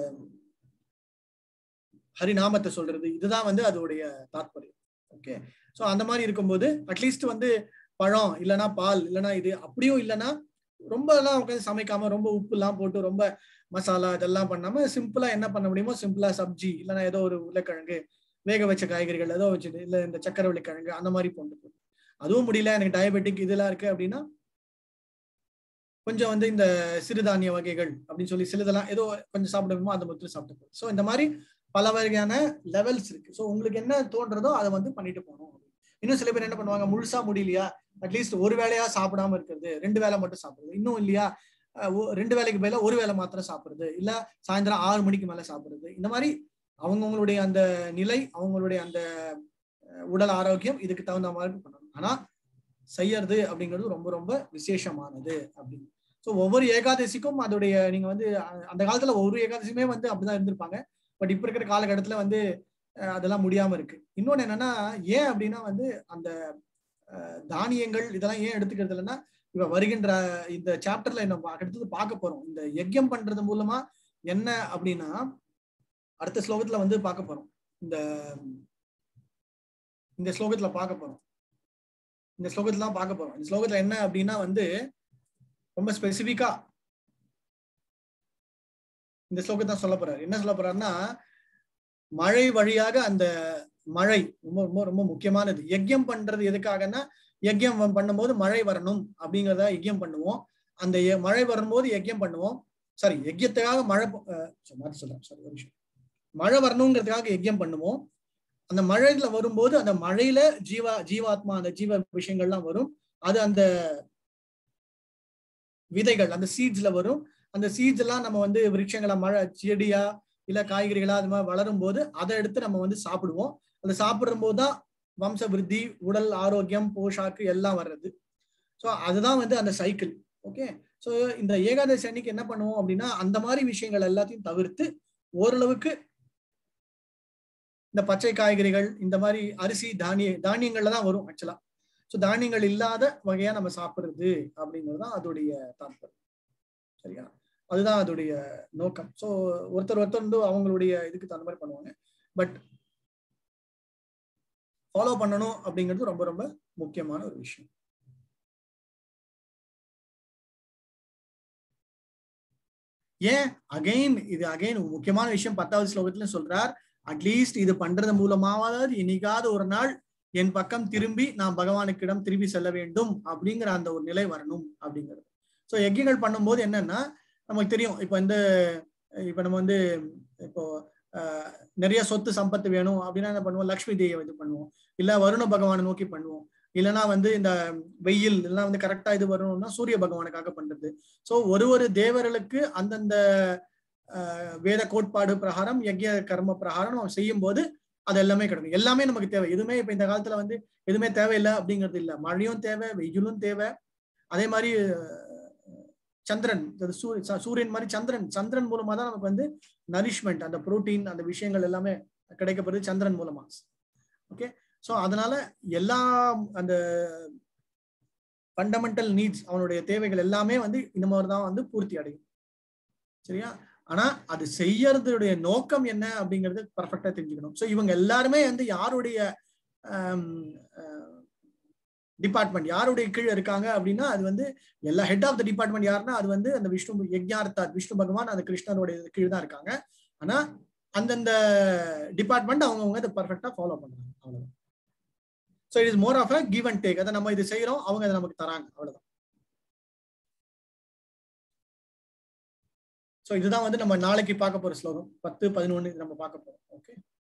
ஹரிநாமத்தை சொல்றது, இதுதான் வந்து அதோடைய தாற்பயம். ஓகே, ஸோ அந்த மாதிரி இருக்கும்போது அட்லீஸ்ட் வந்து பழம் இல்லைன்னா பால் இல்லைன்னா இது அப்படியும் இல்லைன்னா ரொம்ப எல்லாம் உட்காந்து சமைக்காம ரொம்ப உப்பு எல்லாம் போட்டு ரொம்ப மசாலா இதெல்லாம் பண்ணாம சிம்பிளா என்ன பண்ண முடியுமோ சிம்பிளா சப்ஜி இல்லைன்னா ஏதோ ஒரு உருளைக்கிழங்கு, வேக வச்ச காய்கறிகள் ஏதோ வச்சுட்டு, இல்ல இந்த சக்கரவள்ளி கிழங்கு அந்த மாதிரி போட்டு, அதுவும் முடியல எனக்கு டயபெட்டிக் இதெல்லாம் இருக்கு அப்படின்னா கொஞ்சம் வந்து இந்த சிறுதானிய வகைகள் அப்படின்னு சொல்லி சிலதெல்லாம் ஏதோ கொஞ்சம் சாப்பிடுமோ அதை மட்டும் சாப்பிட்டு. ஸோ இந்த மாதிரி பல வகையான லெவல்ஸ் இருக்கு. ஸோ உங்களுக்கு என்ன தோன்றதோ அதை வந்து பண்ணிட்டு போகணும். இன்னும் சில பேர் என்ன பண்ணுவாங்க, முழுசா முடியலையா அட்லீஸ்ட் ஒரு வேளையா சாப்பிடாம இருக்கிறது, 2 வேளை மட்டும் சாப்பிடுறது, இன்னும் இல்லையா 2 வேளைக்கு பதிலா 1 வேளை மாத்திரம் சாப்பிடுறது, இல்ல சாயந்தரம் 6 மணிக்கு மேல சாப்பிடுறது. இந்த மாதிரி அவங்கவுங்களுடைய அந்த நிலை, அவங்களுடைய அந்த உடல் ஆரோக்கியம் இதுக்கு தகுந்த மாதிரி பண்ணணும். ஆனா செய்யறது அப்படிங்கிறது ரொம்ப ரொம்ப விசேஷமானது அப்படின்னு. ஸோ ஒவ்வொரு ஏகாதசிக்கும் அதோடைய நீங்க வந்து அந்த காலத்துல ஒவ்வொரு ஏகாதசியுமே வந்து அப்படிதான் இருந்திருப்பாங்க. பட் இப்ப இருக்கிற காலகட்டத்துல வந்து அதெல்லாம் முடியாம இருக்கு. இன்னொன்னு என்னன்னா, ஏன் அப்படின்னா வந்து அந்த தானியங்கள் இதெல்லாம் ஏன் எடுத்துக்கிறது இல்லைன்னா, இப்ப வருகின்ற இந்த சாப்டர்ல நம்ம அடுத்தது பார்க்க போறோம். இந்த யஜ்யம் பண்றது மூலமா என்ன அப்படின்னா அடுத்த ஸ்லோகத்துல வந்து பார்க்க போறோம். இந்த ஸ்லோகத்துல பார்க்க போறோம். இந்த ஸ்லோகத்துல என்ன அப்படின்னா வந்து ரொம்ப ஸ்பெசிபிக்கா இந்த ஸ்லோகத்தை சொல்ல போறாரு. என்ன சொல்ல போறாருன்னா, மழை வழியாக அந்த மழை ரொம்ப ரொம்ப ரொம்ப முக்கியமானது. யஜ்யம் பண்றது எதுக்காகன்னா, யஜ்யம் பண்ணும்போது மழை வரணும் அப்படிங்கிறத யஜ்யம் பண்ணுவோம். அந்த மழை வரும்போது யஜ்யம் பண்ணுவோம். சாரி, யஜ்யத்துக்காக மழை சொல்றேன். சாரி, ஒரு விஷயம். மழை வரணுங்கிறதுக்காக யஜ்யம் பண்ணுவோம். அந்த மழையில வரும்போது அந்த மழையில ஜீவாத்மா அந்த ஜீவ விஷயங்கள்லாம் வரும். அது அந்த விதைகள் அந்த சீட்ஸ்ல வரும். அந்த சீட்ஸ் எல்லாம் நம்ம வந்து விருட்சங்களா, மழை செடியா இல்ல காய்கறிகளா அது மாதிரி வளரும் போது அதை எடுத்து நம்ம வந்து சாப்பிடுவோம். அதை சாப்பிடும் போதுதான் வம்ச விருத்தி, உடல் ஆரோக்கியம், போஷாக்கு எல்லாம் வர்றது. ஸோ அதுதான் வந்து அந்த சைக்கிள். ஓகே. ஸோ இந்த ஏகாதசி அன்னைக்கு என்ன பண்ணுவோம் அப்படின்னா, அந்த மாதிரி விஷயங்கள் எல்லாத்தையும் தவிர்த்து ஓரளவுக்கு இந்த பச்சை காய்கறிகள், இந்த மாதிரி அரிசி தானியங்கள்ல தான் வரும் ஆக்சுவலா. ஸோ தானியங்கள் இல்லாத வகையா நம்ம சாப்பிடுறது அப்படிங்கிறதுதான் அதோடைய தாற்பயம். சரியா? அதுதான் அதோடைய நோக்கம். ஸோ ஒருத்தர் வந்து அவங்களுடைய இதுக்கு தகுந்த மாதிரி பண்ணுவாங்க. பட் ஃபாலோ பண்ணணும் அப்படிங்கிறது ரொம்ப ரொம்ப முக்கியமான ஒரு விஷயம். ஏன் இது முக்கியமான விஷயம் 10வது ஸ்லோகத்துல சொல்றார். அட்லீஸ்ட் இது பண்றது மூலமாவது என்னைக்காவது ஒரு நாள் என் பக்கம் திரும்பி நான் பகவானுக்கிடம் திரும்பி செல்ல வேண்டும் அப்படிங்கிற அந்த ஒரு நிலை வரணும் அப்படிங்கிறது. ஸோ யஜ்யங்கள் பண்ணும்போது என்னன்னா, நமக்கு தெரியும் இப்ப நம்ம வந்து இப்போ நிறைய சொத்து சம்பத்து வேணும் அப்படின்னா என்ன பண்ணுவோம், லக்ஷ்மி தேவியை இது பண்ணுவோம், இல்ல வருண பகவானை நோக்கி பண்ணுவோம், இல்லைன்னா வந்து இந்த வெயில் எல்லாம் வந்து கரெக்டா இது வரணும்னா சூரிய பகவானுக்காக பண்றது. ஸோ ஒரு தேவர்களுக்கு அந்தந்த வேத கோட்பாடு பிரகாரம் யஜ்ய கர்ம பிரகாரம் நம்ம செய்யும் போது அது எல்லாமே கிடைக்கும். எல்லாமே நமக்கு தேவை. எதுவுமே இப்ப இந்த காலத்துல வந்து எதுவுமே தேவையில்லை அப்படிங்கிறது இல்லை. மழையும் தேவை, வெயிலும் தேவை. அதே மாதிரி சந்திரன், சூரியன் மாதிரி சந்திரன் மூலமா தான் நமக்கு வந்து நரிஷ்மெண்ட், அந்த புரோட்டீன், அந்த விஷயங்கள் எல்லாமே கிடைக்கப்படுது சந்திரன் மூலமா. ஓகே. ஸோ அதனால எல்லா அந்த ஃபண்டமெண்டல் நீட்ஸ், அவனுடைய தேவைகள் எல்லாமே வந்து இந்த மாதிரி தான் வந்து பூர்த்தி அடையும். சரியா? ஆனா அது செய்யறதுடைய நோக்கம் என்ன அப்படிங்கறது பர்ஃபெக்டா தெரிஞ்சுக்கணும். ஸோ இவங்க எல்லாருமே வந்து யாருடைய டிபார்ட்மெண்ட், யாருடைய கீழே இருக்காங்க அப்படின்னா, அது வந்து எல்லா ஹெட் ஆஃப் த டிபார்ட்மெண்ட் யாருன்னா அது வந்து அந்த விஷ்ணு யஜ்ஞார்த்தாத், விஷ்ணு பகவான் அந்த கிருஷ்ணனுடைய கீழ் தான் இருக்காங்க. ஆனா அந்தந்த டிபார்ட்மெண்ட் அவங்கவுங்க அதை பர்ஃபெக்டா ஃபாலோ பண்றாங்க. அவ்வளவுதான். So it is more of a give and take. அதை நம்ம இது செய்யறோம், அவங்க அதை நமக்கு தராங்க, அவ்வளவுதான். ஸோ இதுதான் வந்து நம்ம நாளைக்கு பார்க்க போற ஸ்லோகம் 10, 11 இது நம்ம பார்க்க போறோம். ஓகே.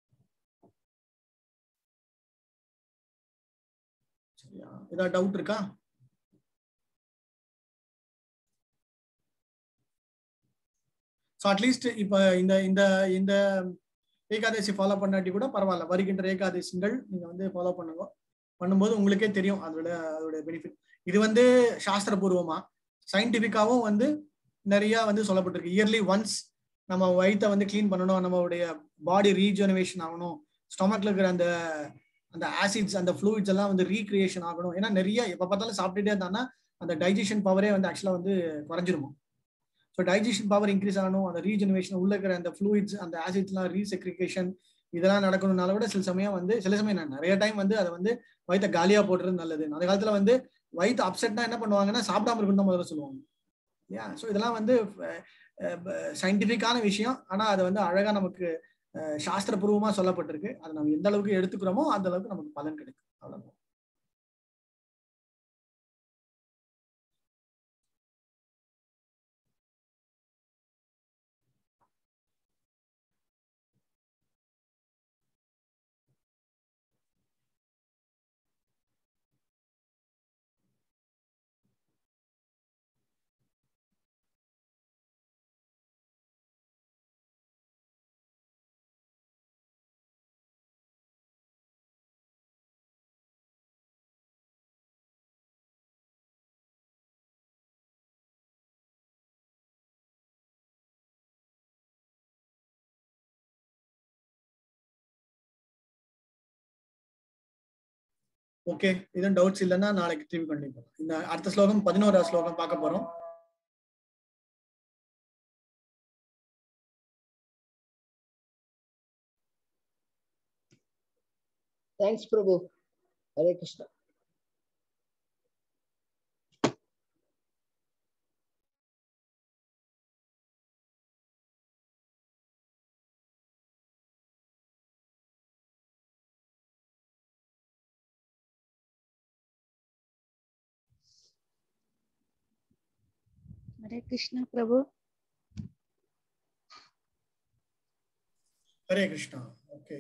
சரியா? ஏதாவது டவுட் இருக்கா? ஸோ அட்லீஸ்ட் இப்ப இந்த ஏகாதசி ஃபாலோ பண்ணாட்டி கூட பரவாயில்ல. வருகின்ற ஏகாதசிகள் நீங்க வந்து ஃபாலோ பண்ணும்போது உங்களுக்கே தெரியும் அதோட பெனிஃபிட். இது வந்து சாஸ்திரபூர்வமா சயின்டிபிக்காவும் வந்து நிறைய வந்து சொல்லப்பட்டிருக்கு. இயர்லி ஒன்ஸ் நம்ம வயிற்றை வந்து கிளீன் பண்ணணும், நம்மளுடைய பாடி ரீஜெனரேஷன் ஆகணும், ஸ்டொமக்ல இருக்கிற அந்த ஆசிட்ஸ், அந்த ஃப்ளூயிட்ஸ் எல்லாம் வந்து ரீக்ரியேஷன் ஆகணும். ஏன்னா நிறைய எப்ப பார்த்தாலும் சாப்பிட்டுட்டே இருந்தாங்கன்னா அந்த டைஜஷன் பவரே வந்து ஆக்சுவலா வந்து குறைஞ்சிருமா. ஸோ டைஜஷன் பவர் இன்க்ரீஸ் ஆகணும், அந்த ரீஜெனரேஷன், உள்ள இருக்கிற அந்த ஃப்ளூயிட்ஸ், அந்த ஆசிட்ஸ்லாம் ரீசெக்ரிகேஷன் இதெல்லாம் நடக்கணும்னால கூட சில சமயம் நிறைய டைம் வந்து அதை வந்து வயிற்ற காலியா போடுறது நல்லது. அந்த காலத்துல வந்து வயிற்று அப்செட்னா என்ன பண்ணுவாங்கன்னா சாப்பிடாம இருக்குன்னு தான் முதல்ல சொல்லுவாங்க. ஸோ இதெல்லாம் வந்து சயின்டிபிக்கான விஷயம். ஆனா அது வந்து அழகா நமக்கு சாஸ்திரபூர்வமா சொல்லப்பட்டிருக்கு. அதை நம்ம எந்த அளவுக்கு எடுத்துக்கிறோமோ அந்த அளவுக்கு நமக்கு பலன் கிடைக்கும். அவ்வளவுதான். ஓகே, இதுவும் டவுட்ஸ் இல்லைன்னா நாளைக்கு திரும்பி கண்டிப்பா இந்த அடுத்த ஸ்லோகம் 11வது ஸ்லோகம் பார்க்க போறோம். தேங்க்ஸ் பிரபு. ஹரே கிருஷ்ணா. हरे कृष्णा प्रभु. ஹரே கிருஷ்ணா. ஓகே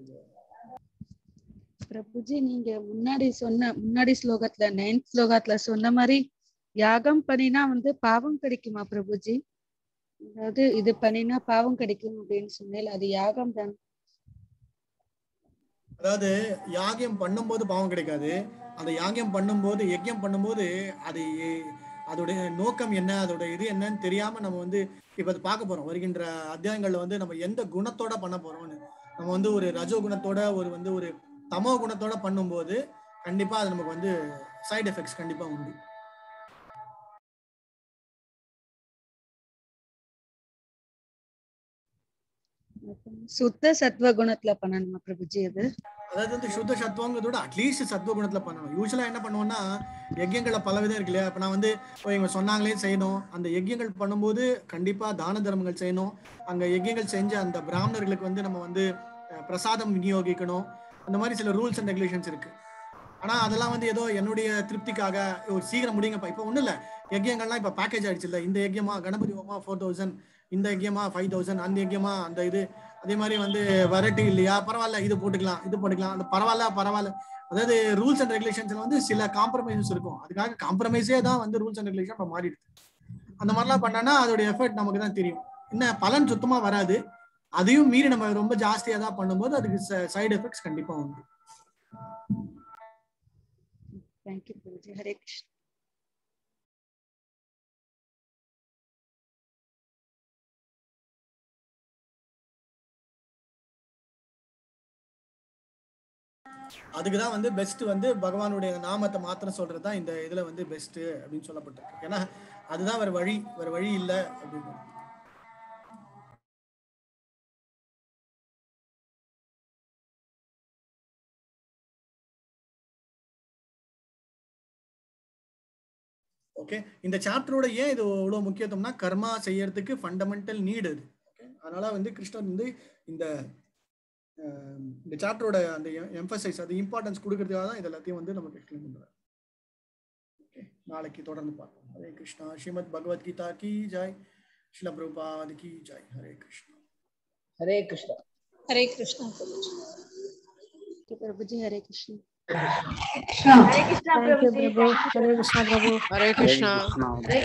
பிரபுஜி, நீங்க முன்னாடி ஸ்லோகத்துல 9th ஸ்லோகத்துல சொன்ன மாதிரி யாகம் பண்ணினா பாவம் கிடைக்குமா பிரபுஜி? அதாவது இது பண்ணினா பாவம் கிடைக்கும் அப்படின்னு சொன்னேன், அது யாகம் தான். அதாவது யாகம் பண்ணும்போது பாவம் கிடைக்காது. அந்த யாகம் பண்ணும்போது யஜ்யம் பண்ணும்போது அது அதோடைய நோக்கம் என்ன, அதோட இது என்னன்னு தெரியாம நம்ம இப்ப அது பார்க்க போறோம். வருகின்ற அத்தியாயங்கள்ல நம்ம எந்த குணத்தோட பண்ண போறோம்னு, நம்ம ஒரு ரஜோ குணத்தோட ஒரு தமோ குணத்தோட பண்ணும்போது கண்டிப்பா அது நமக்கு சைடு எஃபெக்ட்ஸ் கண்டிப்பா உண்டு. சுத்த சத்வ குணத்துல பண்ணணுமா பிரபுஜி? அது அதாவது சுத்த சத்துவங்கிறதோட அட்லீஸ்ட் சத்துவ குணத்துல பண்ணணும். யூஸ்வலா என்ன பண்ணுவோம்னா யஜ்யங்கள்ல பல விதம் இருக்கு இல்லையா. இப்ப நான் இவங்க சொன்னாங்களே செய்யணும். அந்த யஜ்யங்கள் பண்ணும்போது கண்டிப்பா தான தர்மங்கள் செய்யணும். அங்க யஜ்யங்கள் செஞ்ச அந்த பிராமணர்களுக்கு நம்ம பிரசாதம் விநியோகிக்கணும். அந்த மாதிரி சில ரூல்ஸ் அண்ட் ரெகுலேஷன்ஸ் இருக்கு. ஆனா அதெல்லாம் ஏதோ என்னுடைய திருப்திக்காக சீக்கிரம் முடியுங்கப்பா. இப்ப ஒண்ணும் இல்ல, யஜ்யங்கள்லாம் இப்ப பேக்கேஜ் ஆயிடுச்சு இல்ல. இந்த யஜ்யமா கணபதி ஹோமா 4000, இந்த யஜ்யமா 5000, அந்த யஜ்யமா அந்த இது, அதே மாதிரி வெரைட்டி இல்லையா, பரவாயில்ல இது போட்டுக்கலாம் அந்த பரவாயில்ல. அதாவது ரூல்ஸ் அண்ட் ரெகுலேஷன்ஸ்ல சில காம்ப்ரமைசஸ் இருக்கும். அதுக்காக காம்ப்ரமைஸே தான் ரூல்ஸ் அண்ட் ரெகுலேஷன் இப்ப மாறிடுது. அந்த மாதிரிலாம் பண்ணனா அதோட எஃபெக்ட் நமக்கு தான் தெரியும். என்ன பலன் சுத்தமா வராது. அதையும் மீறி நம்ம ரொம்ப ஜாஸ்தியா தான் பண்ணும்போது அதுக்கு சைடு எஃபெக்ட்ஸ் கண்டிப்பா உண்டு. Thank you Prabhuji. ஹரே கிருஷ்ணா. அதுக்குதான் பெஸ்ட் பகவானுடைய நாமத்தை மாத்திரம் சொல்றதுதான் இந்த இதுல பெஸ்ட் அப்படின்னு சொல்லப்பட்டிருக்கு. ஏன்னா அதுதான் வேற வழி இல்லை அப்படின்னு. ஓகே, இந்த சாப்டரோட ஏன் இது இவ்வளவு முக்கியத்துவம்னா கர்மா செய்யறதுக்கு ஃபண்டமெண்டல் நீட் அது. ஓகே, அதனால கிருஷ்ணர் இந்த இந்த சாப்டரோட அந்த எம்பசைஸ், அது இம்பார்ட்டன்ஸ் கொடுக்கறதுக்காக தான் இது எல்லாத்தையும் நமக்கு எக்ஸ்பிளைன் பண்றாரு. ஓகே, நாளைக்கு தொடர்ந்து பார்ப்போம். ஹரே கிருஷ்ணா. ஸ்ரீமத் பகவத்கீதா கி ஜெய். ஸ்ரீல பிரபுபாத் கி ஜெய். ஹரே கிருஷ்ணா. ஹரே கிருஷ்ணா. ஹரே கிருஷ்ணா பிரபுஜி. பிரபுஜி ஹரே கிருஷ்ணா. ஹரே கிருஷ்ணா பிரபுஜி. ஹரே கிருஷ்ணா.